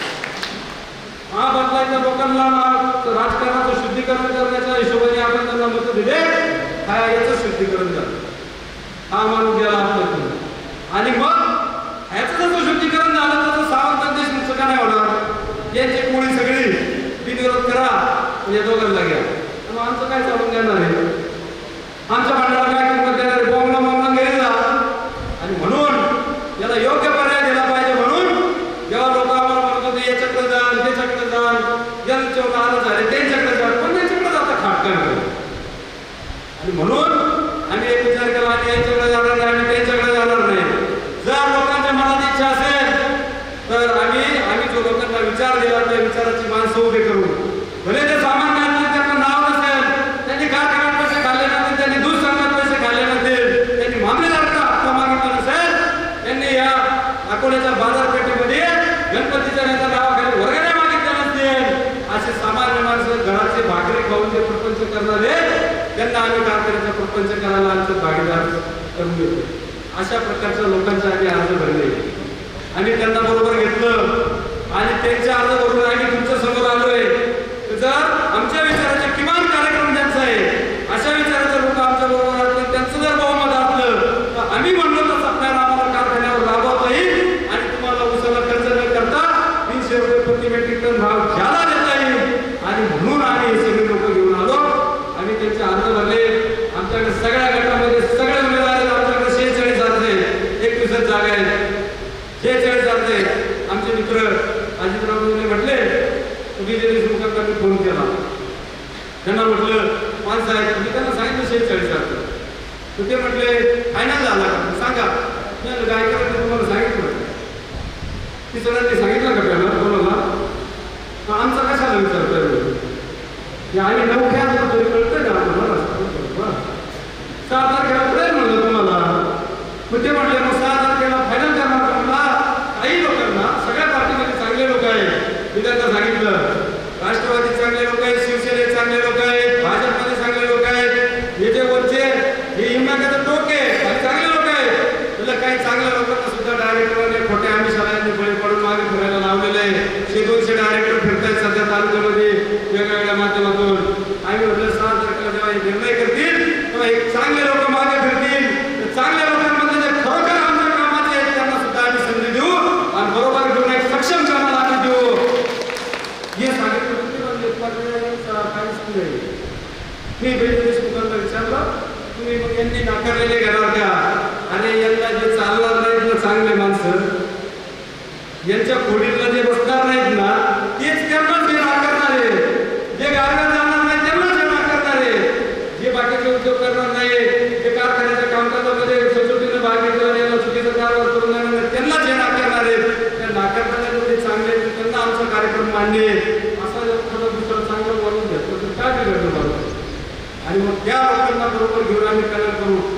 हा बदलायच्या लोकांना राजकारणाचं शुद्धीकरण करण्याच्या हिशोबाने आपण त्यांना मत दिले. हा याचं शुद्धीकरण झालं. हा माणूस गेला आपल्याकडून आणि मग ह्याचं जसं शुद्धीकरण झालं तसं सावंत देशमुख का नाही होणार. यांची कोळी सगळी बिनविरोध करा या दोघांना घ्या. मग आमचं काय चालून देणार आहे. आमच्या मंडळाला काय किंमत देणार. बोंबला गेले जा. आणि म्हणून याला योग्य पर्याय दिला पाहिजे. म्हणून जेव्हा लोक आम्हाला म्हणत होते याच्याकडे जाण त्याच्याकडे जाण यांच्यावर नाराज झाले त्यांच्याकडे जाण पण त्यांच्याकडे जाता खाटकान करू. आणि म्हणून आम्ही एक विचार केला आणि यांच्याकडे जाणार नाही आणि त्यांच्याकडे जाणार नाही. जर लोकांच्या मनात इच्छा असेल तर आम्ही जो लोकांना विचार दिला त्या विचाराची माणसं उभे करू. भले ते सामान्य त्यांना नाव नसेल, त्यांनी कारखान्यात पैसे खाल्ले नसतील, त्यांनी दूध संघात पैसे खाल्ले नसतील, त्यांनी मामलेदारांना हप्ता मागितला नसेल, त्यांनी या अकोल्याच्या बाजारपेठेमध्ये गणपतीच्या नेत्या नावाखाली वर्गण्या मागितल्या नसतील. असे सामान्य माणसं घराचे भाकरी खाऊन जे प्रपंच करणारे त्यांना आम्ही कारखान्याचा प्रपंच करायला आमचं भागीदार करून देतो. अशा प्रकारच्या लोकांचे आम्ही अर्ज भरले. आम्ही त्यांना बरोबर घेतलं आणि त्यांच्या अर्ज भरून आम्ही तुमच्या समोर आलोय. जर आमच्या विचाराचे किमान कार्यक्रम ज्यांचा आहे अशा विचाराचे लोक आमच्या बरोबर असतील, त्यांचं जर बहुमत असलं तर केला. त्यांना म्हटलं माणसं आहेत, मी त्यांना सांगितलं 46,000. तर ते म्हटले फायनल झाला का सांगा. मी म्हटलं काय करायचं तुम्हाला सांगितलं. ती सगळ्यांनी सांगितलं का त्याला कोणाला आमचा कशाला विचारतोय की आम्ही नवख्या तरी कळतंय का आम्हाला 6 तारखेला पुढे म्हणलं तुम्हाला. मग ते म्हटले मग 6 तारखेला फायनल करणार का मला. काही लोकांना सगळ्या पार्टीमध्ये चांगले लोक आहेत. मी त्यांना सांगितलं राष्ट्रवादी चांगले लोक आहेत, शिवसेनेत चांगले लोक आहेत, भाजपमध्ये चांगले लोक आहेत, हे जे वरचे हे हिंमताचं टोके आणि चांगले लोक आहेत. म्हणजे काही चांगल्या लोकांना सुद्धा डायरेक्टरने खोट्या आमिषाला बळी पडून मागे फिरायला लावलेलं आहे. 100-200 डायरेक्टर फिरतायत सध्या तालुक्यामध्ये वेगवेगळ्या माध्यमातून. आम्ही म्हटलं 6 तारखेला जेव्हा हे निर्णय करतील तेव्हा एक चांगले लोक मागे फिरतील. चांगल्या लोकांमध्ये जे खरोखर आमच्या कामाचे आहेत त्यांना सुद्धा आम्ही संधी देऊ आणि बरोबर घेऊन एक सक्षम कामाला आम्ही देऊ हे सांगितलं. मी देशमुखांना विचारलं तुम्ही मग यांनी नाकारलेले घेणार का. आणि यांना जे चालणार नाहीत ना चांगले माणसं यांच्या खोडीला जे बसणार नाहीत ना तेच त्यांनाच हे नाकारणार आहे. जे गावात जाणार नाही त्यांनाच हे नाकारणार आहे. जे बाकीचे उद्योग करणार नाही, जे कारखान्याच्या कामकाजामध्ये सचोटीने भाग घेतला याला चुकीचा कारभार करून देणार त्यांनाच हे नाकारणार आहेत. त्या नाकारणारे चांगले त्यांना आमचा कार्यक्रम मान्य आहे. असा जर एखादा दुसरा चांगला बोलून घेतलं तर काय बिघडलं. आणि मग त्या लोकांना बरोबर घेऊन आम्ही करार करू.